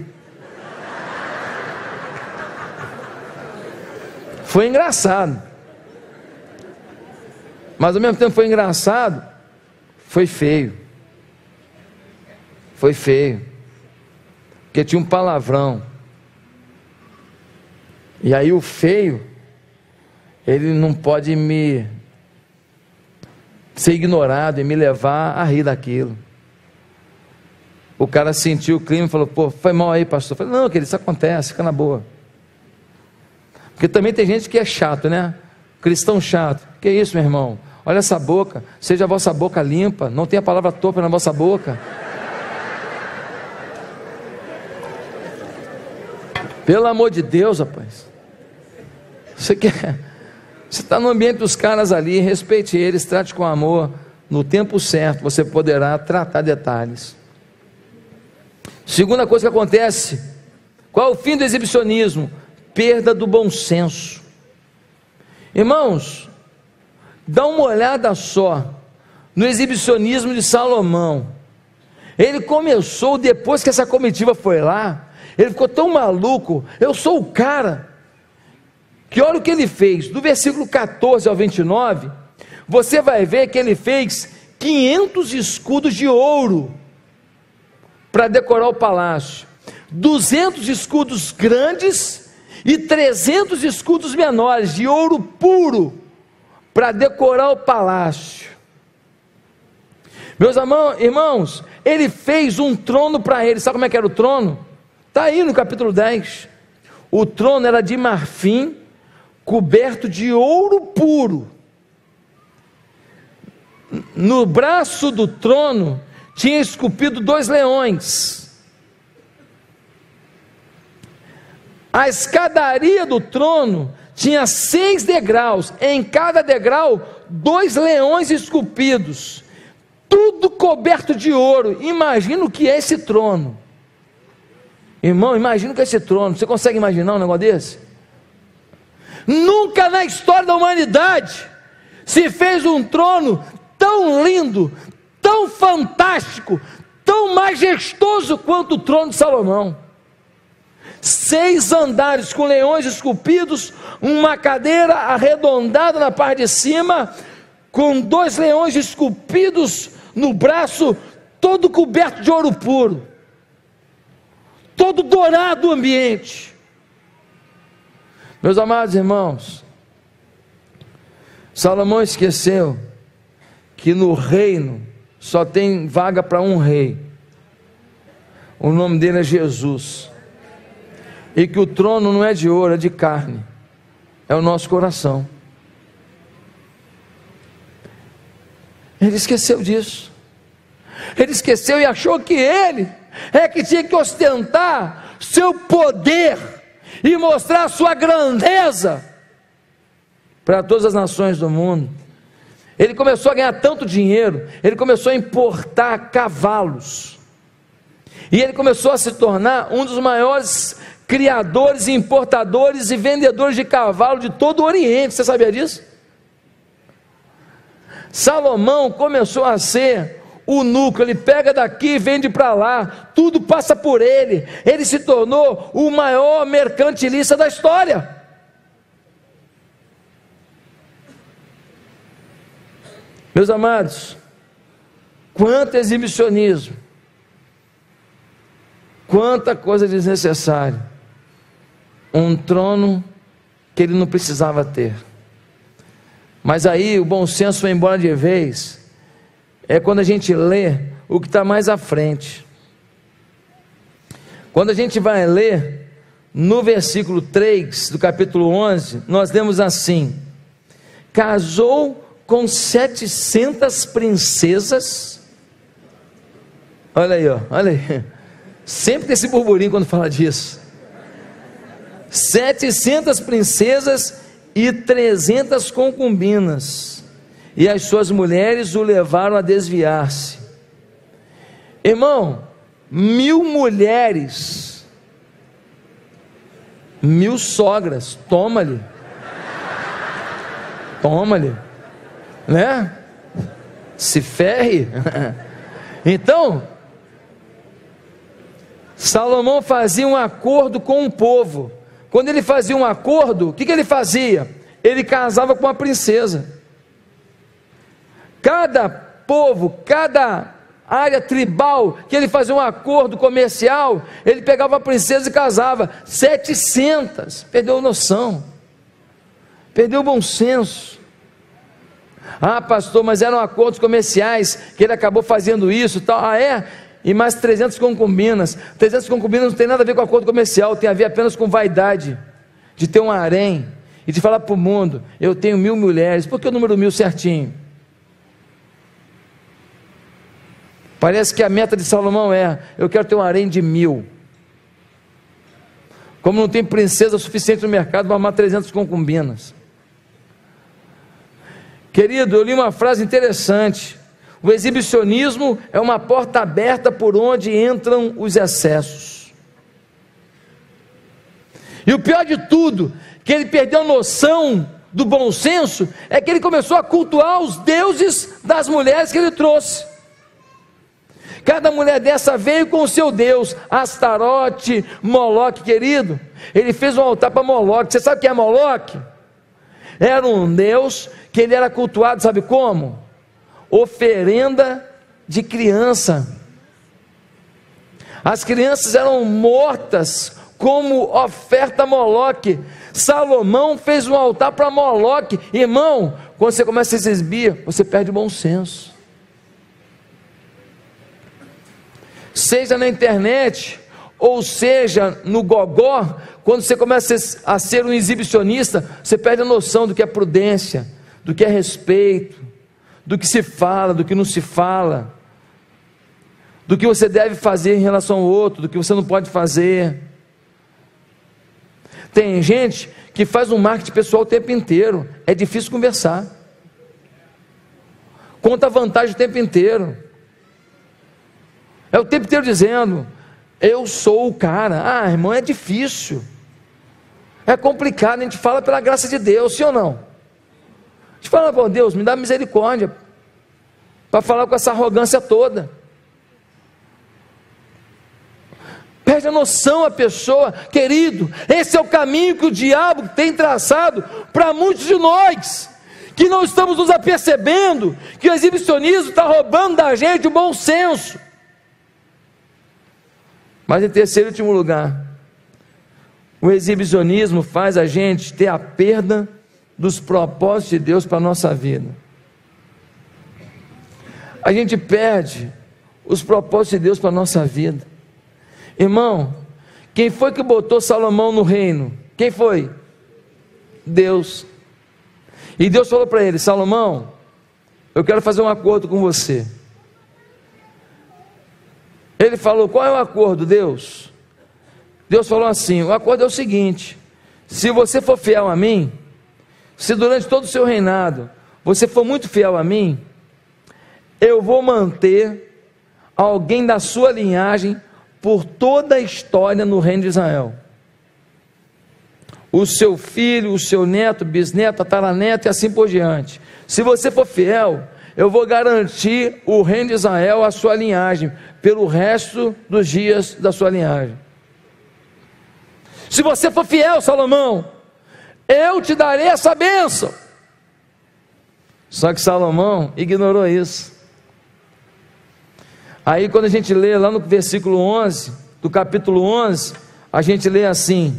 Foi engraçado, mas ao mesmo tempo foi engraçado, foi feio, foi feio, porque tinha um palavrão, e aí o feio, ele não pode me ser ignorado e me levar a rir daquilo. O cara sentiu o clima e falou, pô, foi mal aí, pastor. Eu falei, não, querido, isso acontece, fica na boa. Porque também tem gente que é chato, né? Cristão chato. Que isso, meu irmão? Olha essa boca, seja a vossa boca limpa, não tenha palavra torpe na vossa boca. Pelo amor de Deus, rapaz. Você quer... Você está no ambiente dos caras ali, respeite eles, trate com amor. No tempo certo, você poderá tratar detalhes. Segunda coisa que acontece, qual é o fim do exibicionismo? Perda do bom senso. Irmãos, dá uma olhada só no exibicionismo de Salomão. Ele começou depois que essa comitiva foi lá, ele ficou tão maluco, eu sou o cara, que olha o que ele fez, do versículo catorze ao vinte e nove, você vai ver que ele fez quinhentos escudos de ouro, para decorar o palácio, duzentos escudos grandes, e trezentos escudos menores, de ouro puro, para decorar o palácio. Meus irmãos, ele fez um trono para ele, sabe como é que era o trono? Está aí no capítulo dez, o trono era de marfim, coberto de ouro puro, no braço do trono, tinha esculpido dois leões, a escadaria do trono tinha seis degraus, em cada degrau, dois leões esculpidos, tudo coberto de ouro. Imagina o que é esse trono, irmão, imagina o que é esse trono, você consegue imaginar um negócio desse? Nunca na história da humanidade se fez um trono tão lindo, tão fantástico, tão majestoso quanto o trono de Salomão. Seis andares com leões esculpidos, uma cadeira arredondada na parte de cima, com dois leões esculpidos no braço, todo coberto de ouro puro, todo dourado o ambiente. Meus amados irmãos, Salomão esqueceu que no reino só tem vaga para um rei, o nome dele é Jesus, e que o trono não é de ouro, é de carne, é o nosso coração. Ele esqueceu disso. Ele esqueceu e achou que ele é que tinha que ostentar seu poder e mostrar sua grandeza para todas as nações do mundo. Ele começou a ganhar tanto dinheiro, ele começou a importar cavalos, e ele começou a se tornar um dos maiores criadores, importadores e vendedores de cavalo de todo o Oriente. Você sabia disso? Salomão começou a ser o núcleo, ele pega daqui e vende para lá, tudo passa por ele, ele se tornou o maior mercantilista da história. Meus amados, quanto exibicionismo, quanta coisa desnecessária, um trono que ele não precisava ter. Mas aí o bom senso foi embora de vez, é quando a gente lê o que está mais à frente. Quando a gente vai ler, no versículo três do capítulo onze, nós lemos assim: casou com setecentas princesas. Olha aí, ó, olha aí, sempre tem esse burburinho quando fala disso. setecentas princesas e trezentas concubinas, e as suas mulheres o levaram a desviar-se. Irmão, mil mulheres, mil sogras, toma-lhe, toma-lhe, né? Se ferre. Então, Salomão fazia um acordo com o povo. Quando ele fazia um acordo, o que, que ele fazia? Ele casava com uma princesa. Cada povo, cada área tribal que ele fazia um acordo comercial, ele pegava a princesa e casava. setecentas, perdeu a noção, perdeu o bom senso. Ah, pastor, mas eram acordos comerciais que ele acabou fazendo isso, tal. Ah, é? E mais trezentas concubinas. trezentas concubinas não tem nada a ver com acordo comercial, tem a ver apenas com vaidade, de ter um harém e de falar para o mundo: eu tenho mil mulheres. Por que o número mil certinho? Parece que a meta de Salomão é: eu quero ter um harém de mil. Como não tem princesa suficiente no mercado para amar trezentas concubinas. Querido, eu li uma frase interessante: o exibicionismo é uma porta aberta por onde entram os excessos. E o pior de tudo, que ele perdeu a noção do bom senso, é que ele começou a cultuar os deuses das mulheres que ele trouxe. Cada mulher dessa veio com o seu Deus, Astarote, Moloque, querido. Ele fez um altar para Moloque. Você sabe o que é Moloque? Era um Deus que ele era cultuado, sabe como? Oferenda de criança. As crianças eram mortas como oferta a Moloque. Salomão fez um altar para Moloque. Irmão, quando você começa a se exibir, você perde o bom senso. Seja na internet, ou seja no gogó, quando você começa a ser um exibicionista, você perde a noção do que é prudência, do que é respeito, do que se fala, do que não se fala, do que você deve fazer em relação ao outro, do que você não pode fazer. Tem gente que faz um marketing pessoal o tempo inteiro, é difícil conversar, conta vantagem o tempo inteiro, é o tempo inteiro dizendo: eu sou o cara. Ah, irmão, é difícil, é complicado. A gente fala pela graça de Deus, sim ou não? A gente fala: pô, Deus, me dá misericórdia para falar com essa arrogância toda. Perde a noção a pessoa, querido. Esse é o caminho que o diabo tem traçado para muitos de nós, que não estamos nos apercebendo que o exibicionismo está roubando da gente o bom senso. Mas em terceiro e último lugar, o exibicionismo faz a gente ter a perda dos propósitos de Deus para a nossa vida. A gente perde os propósitos de Deus para a nossa vida. Irmão, quem foi que botou Salomão no reino? Quem foi? Deus. E Deus falou para ele: Salomão, eu quero fazer um acordo com você. Ele falou: qual é o acordo, Deus? Deus falou assim: o acordo é o seguinte: se você for fiel a mim, se durante todo o seu reinado você for muito fiel a mim, eu vou manter alguém da sua linhagem por toda a história no reino de Israel. O seu filho, o seu neto, bisneto, tataraneto e assim por diante. Se você for fiel, eu vou garantir o reino de Israel, a sua linhagem, pelo resto dos dias da sua linhagem. Se você for fiel, Salomão, eu te darei essa bênção. Só que Salomão ignorou isso. Aí quando a gente lê lá no versículo onze, do capítulo onze, a gente lê assim,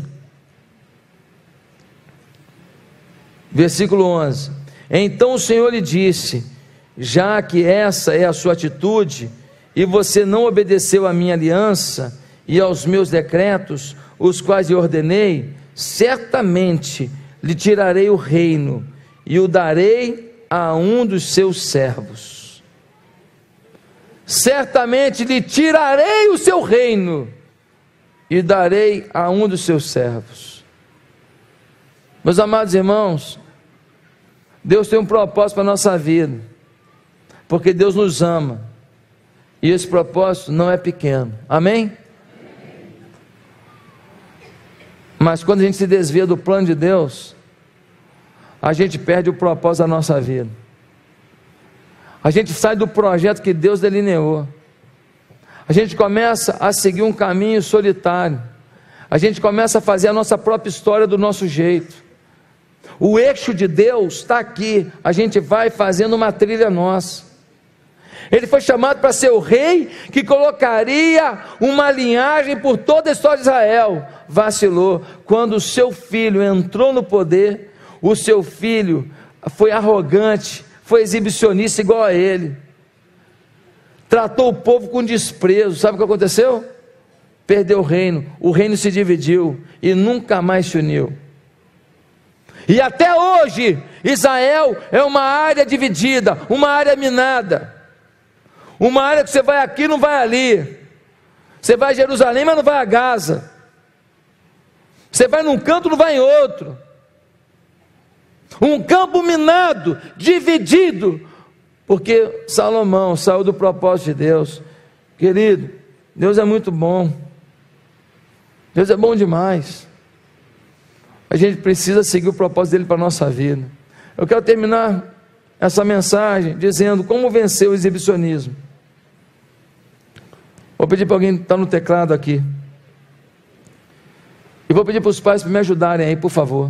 versículo onze: então o Senhor lhe disse: já que essa é a sua atitude, e você não obedeceu à minha aliança e aos meus decretos, os quais lhe ordenei, certamente lhe tirarei o reino e o darei a um dos seus servos. Certamente lhe tirarei o seu reino e darei a um dos seus servos. Meus amados irmãos, Deus tem um propósito para a nossa vida, porque Deus nos ama, e esse propósito não é pequeno, amém? Mas quando a gente se desvia do plano de Deus, a gente perde o propósito da nossa vida. A gente sai do projeto que Deus delineou. A gente começa a seguir um caminho solitário. A gente começa a fazer a nossa própria história do nosso jeito. O eixo de Deus está aqui. A gente vai fazendo uma trilha nossa. Ele foi chamado para ser o rei que colocaria uma linhagem por toda a história de Israel. Vacilou. Quando o seu filho entrou no poder, o seu filho foi arrogante, foi exibicionista igual a ele, tratou o povo com desprezo. Sabe o que aconteceu? Perdeu o reino, o reino se dividiu e nunca mais se uniu. E até hoje, Israel é uma área dividida, uma área minada, uma área que você vai aqui e não vai ali, você vai a Jerusalém mas não vai a Gaza, você vai num canto e não vai em outro. Um campo minado, dividido, porque Salomão saiu do propósito de Deus. Querido, Deus é muito bom, Deus é bom demais. A gente precisa seguir o propósito dele para a nossa vida. Eu quero terminar essa mensagem dizendo como vencer o exibicionismo. Vou pedir para alguém que está no teclado aqui, e vou pedir para os pais para me ajudarem aí, por favor.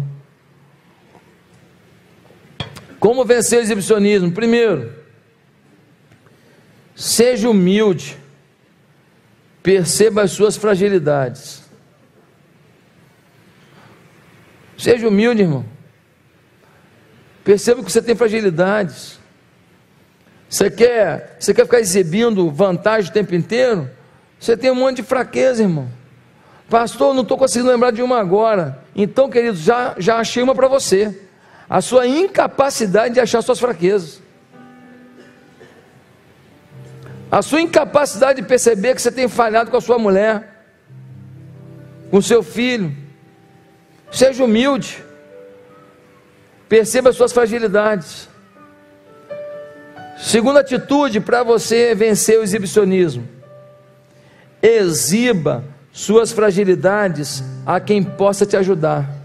Como vencer o exibicionismo? Primeiro, seja humilde, perceba as suas fragilidades. Seja humilde, irmão. Perceba que você tem fragilidades. Você quer, você quer ficar exibindo vantagem o tempo inteiro? Você tem um monte de fraqueza, irmão. Pastor, não estou conseguindo lembrar de uma agora. Então, querido, já, já achei uma para você. A sua incapacidade de achar suas fraquezas, a sua incapacidade de perceber que você tem falhado com a sua mulher, com o seu filho. Seja humilde, perceba as suas fragilidades. Segunda atitude para você vencer o exibicionismo: exiba suas fragilidades a quem possa te ajudar.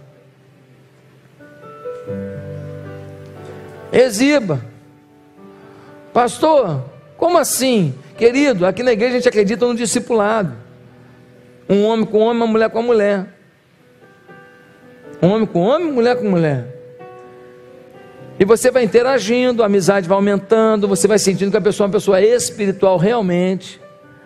Exiba. Pastor, como assim? Querido, aqui na igreja a gente acredita no discipulado. Um homem com homem, uma mulher com uma mulher. Um homem com homem, mulher com mulher. E você vai interagindo, a amizade vai aumentando, você vai sentindo que a pessoa é uma pessoa espiritual realmente.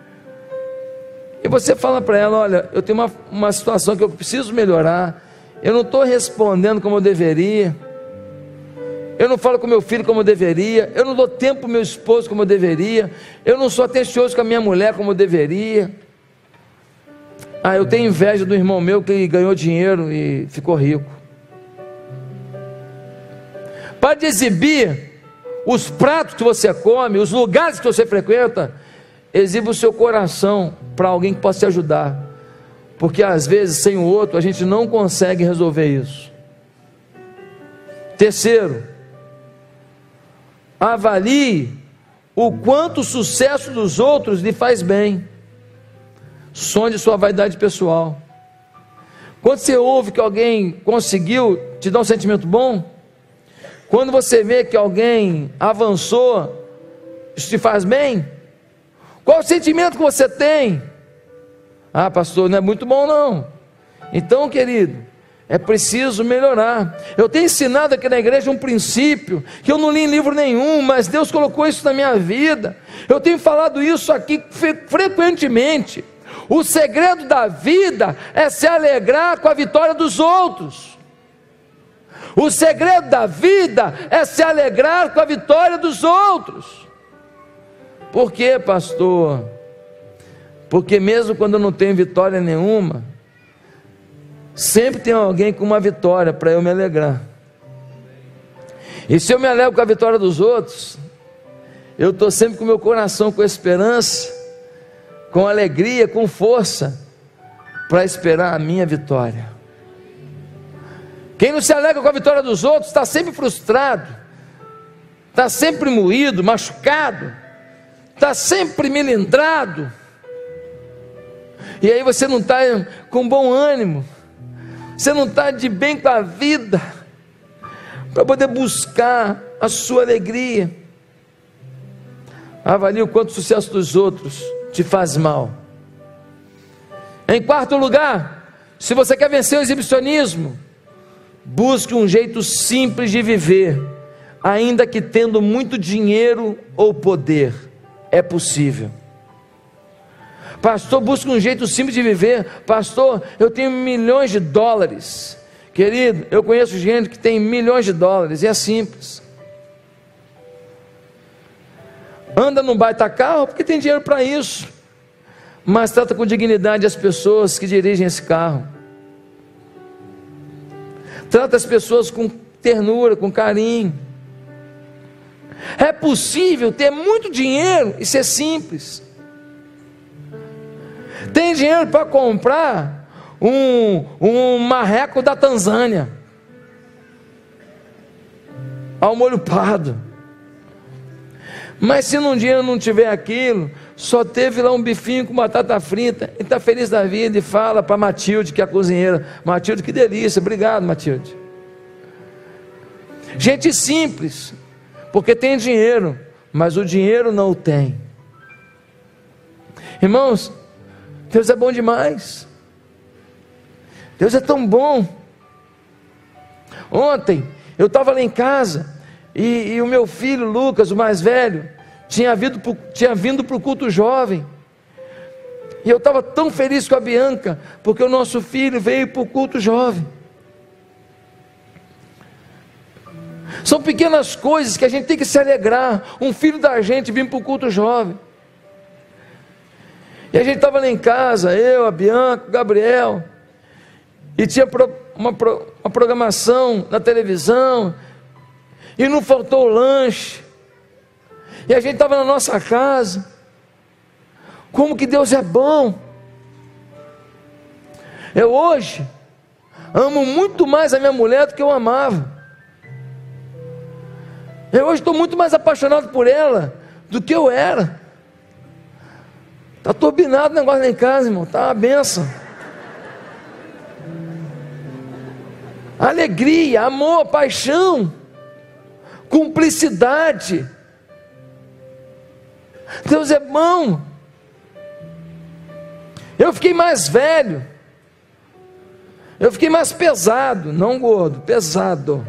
E você fala para ela: olha, eu tenho uma, uma situação que eu preciso melhorar, eu não estou respondendo como eu deveria, eu não falo com meu filho como eu deveria, eu não dou tempo para meu esposo como eu deveria, eu não sou atencioso com a minha mulher como eu deveria. Ah, eu tenho inveja do irmão meu que ganhou dinheiro e ficou rico. Para de exibir os pratos que você come, os lugares que você frequenta, exiba o seu coração para alguém que possa te ajudar, porque às vezes sem o outro a gente não consegue resolver isso. Terceiro, avalie o quanto o sucesso dos outros lhe faz bem. Sonde sua vaidade pessoal. Quando você ouve que alguém conseguiu, te dá um sentimento bom. Quando você vê que alguém avançou, isso te faz bem. Qual o sentimento que você tem? Ah, pastor, não é muito bom não. Então, querido, é preciso melhorar. Eu tenho ensinado aqui na igreja um princípio que eu não li em livro nenhum, mas Deus colocou isso na minha vida. Eu tenho falado isso aqui fre- frequentemente. O segredo da vida é se alegrar com a vitória dos outros. O segredo da vida é se alegrar com a vitória dos outros. Por quê, pastor? Porque mesmo quando eu não tenho vitória nenhuma, sempre tem alguém com uma vitória para eu me alegrar. E se eu me alegro com a vitória dos outros, eu estou sempre com o meu coração com esperança, com alegria, com força, para esperar a minha vitória. Quem não se alegra com a vitória dos outros, está sempre frustrado, está sempre moído, machucado, está sempre melindrado, e aí você não está com bom ânimo, você não está de bem com a vida, para poder buscar a sua alegria. Avalie o quanto o sucesso dos outros te faz mal. Em quarto lugar, se você quer vencer o exibicionismo, busque um jeito simples de viver, ainda que tendo muito dinheiro ou poder. É possível. Pastor, busque um jeito simples de viver. Pastor, eu tenho milhões de dólares. Querido, eu conheço gente que tem milhões de dólares e é simples. Anda num baita carro porque tem dinheiro para isso, mas trata com dignidade as pessoas que dirigem esse carro. Trata as pessoas com ternura, com carinho. É possível ter muito dinheiro e ser simples. Tem dinheiro para comprar um, um marreco da Tanzânia ao molho pardo, mas se num dia não tiver aquilo, só teve lá um bifinho com batata frita, e está feliz da vida, e fala para Matilde, que é a cozinheira: Matilde, que delícia, obrigado, Matilde. Gente simples, porque tem dinheiro, mas o dinheiro não o tem. Irmãos, Deus é bom demais. Deus é tão bom. Ontem eu estava lá em casa, e, e o meu filho Lucas, o mais velho, tinha vindo pro, tinha vindo para o culto jovem, e eu estava tão feliz com a Bianca, porque o nosso filho veio para o culto jovem. São pequenas coisas que a gente tem que se alegrar. Um filho da gente vir para o culto jovem, e a gente estava lá em casa, eu, a Bianca, o Gabriel, e tinha uma, uma programação na televisão, e não faltou o lanche, e a gente estava na nossa casa. Como que Deus é bom. Eu hoje amo muito mais a minha mulher do que eu amava. Eu hoje estou muito mais apaixonado por ela do que eu era. Está turbinado o negócio lá em casa, irmão, está uma benção. Alegria, amor, paixão, cumplicidade. Deus é bom. Eu fiquei mais velho, eu fiquei mais pesado, não gordo, pesado.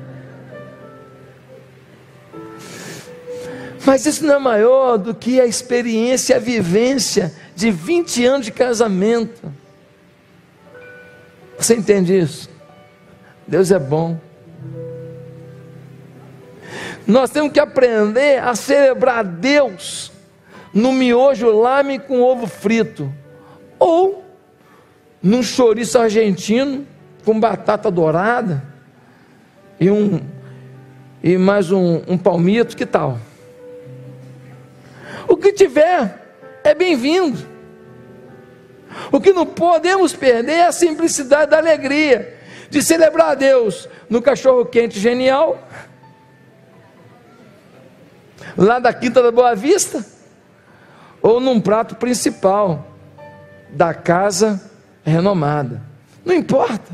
Mas isso não é maior do que a experiência, a vivência de vinte anos de casamento. Você entende isso? Deus é bom. Nós temos que aprender a celebrar Deus no miojo lame com ovo frito, ou num chouriço argentino com batata dourada e um, e mais um, um palmito, que tal? O que tiver é bem-vindo. O que não podemos perder é a simplicidade da alegria de celebrar a Deus no cachorro quente genial, lá da Quinta da Boa Vista, ou num prato principal da casa renomada. Não importa.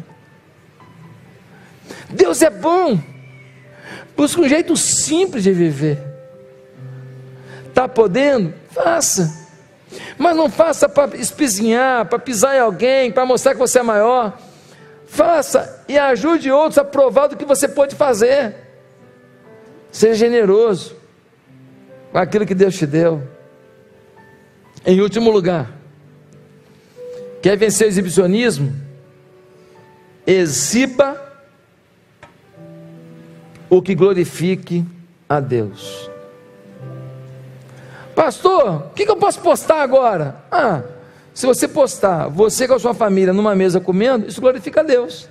Deus é bom. Busca um jeito simples de viver. Está podendo? Faça. Mas não faça para espizinhar, para pisar em alguém, para mostrar que você é maior. Faça e ajude outros a provar do que você pode fazer. Seja generoso com aquilo que Deus te deu. Em último lugar, quer vencer o exibicionismo? Exiba o que glorifique a Deus. Pastor, o que eu posso postar agora? Ah, se você postar você com a sua família numa mesa comendo, isso glorifica a Deus.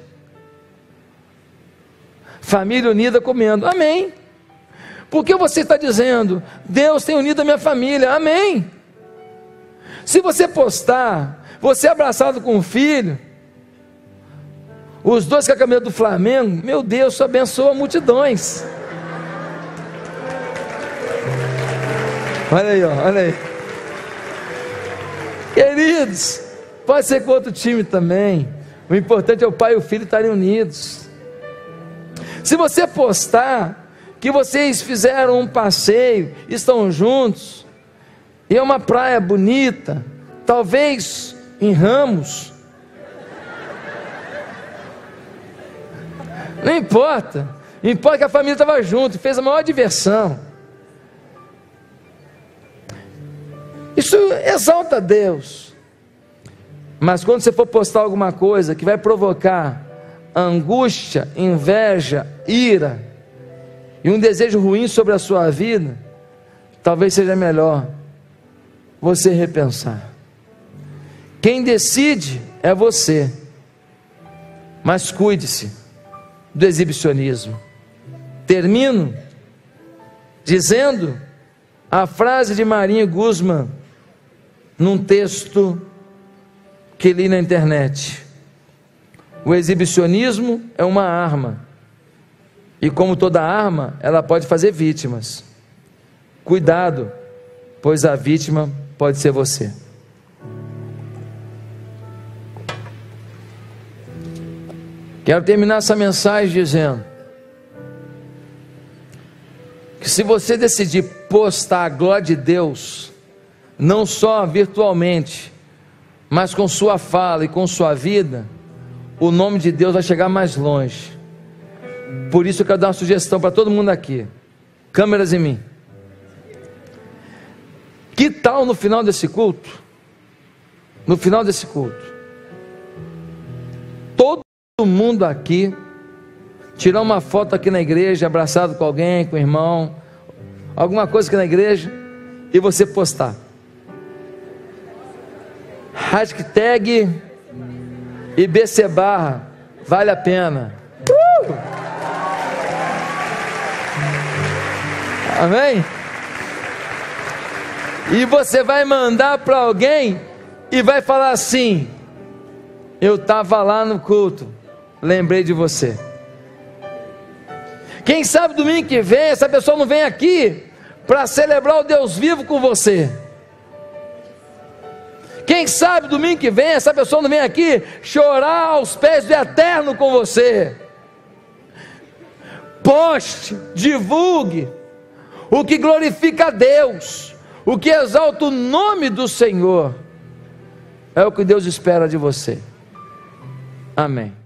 Família unida comendo, amém. Porque você está dizendo, Deus tem unido a minha família, amém. Se você postar, você abraçado com um filho, os dois com a camisa do Flamengo, meu Deus, isso abençoa multidões. Olha aí, ó, olha aí. Queridos, pode ser com outro time também. O importante é o pai e o filho estarem unidos. Se você postar que vocês fizeram um passeio, estão juntos, e é uma praia bonita, talvez em Ramos, não importa, importa que a família estava junto, fez a maior diversão. Isso exalta a Deus. Mas quando você for postar alguma coisa que vai provocar angústia, inveja, ira e um desejo ruim sobre a sua vida, talvez seja melhor você repensar. Quem decide é você, mas cuide-se do exibicionismo. Termino dizendo a frase de Marinho Guzmán num texto que li na internet: o exibicionismo é uma arma, e como toda arma, ela pode fazer vítimas. Cuidado, pois a vítima pode ser você. Quero terminar essa mensagem dizendo que se você decidir postar a glória de Deus, não só virtualmente, mas com sua fala e com sua vida, o nome de Deus vai chegar mais longe. Por isso eu quero dar uma sugestão para todo mundo aqui. Câmeras em mim. Que tal no final desse culto? No final desse culto, todo mundo aqui tirar uma foto aqui na igreja, abraçado com alguém, com o irmão, alguma coisa aqui na igreja, e você postar. Hashtag I B C barra, vale a pena. Uh! Amém? E você vai mandar para alguém e vai falar assim: eu estava lá no culto, lembrei de você. Quem sabe domingo que vem essa pessoa não vem aqui para celebrar o Deus vivo com você. Quem sabe domingo que vem essa pessoa não vem aqui chorar aos pés do Eterno com você. Poste, divulgue o que glorifica a Deus, o que exalta o nome do Senhor. É o que Deus espera de você. Amém.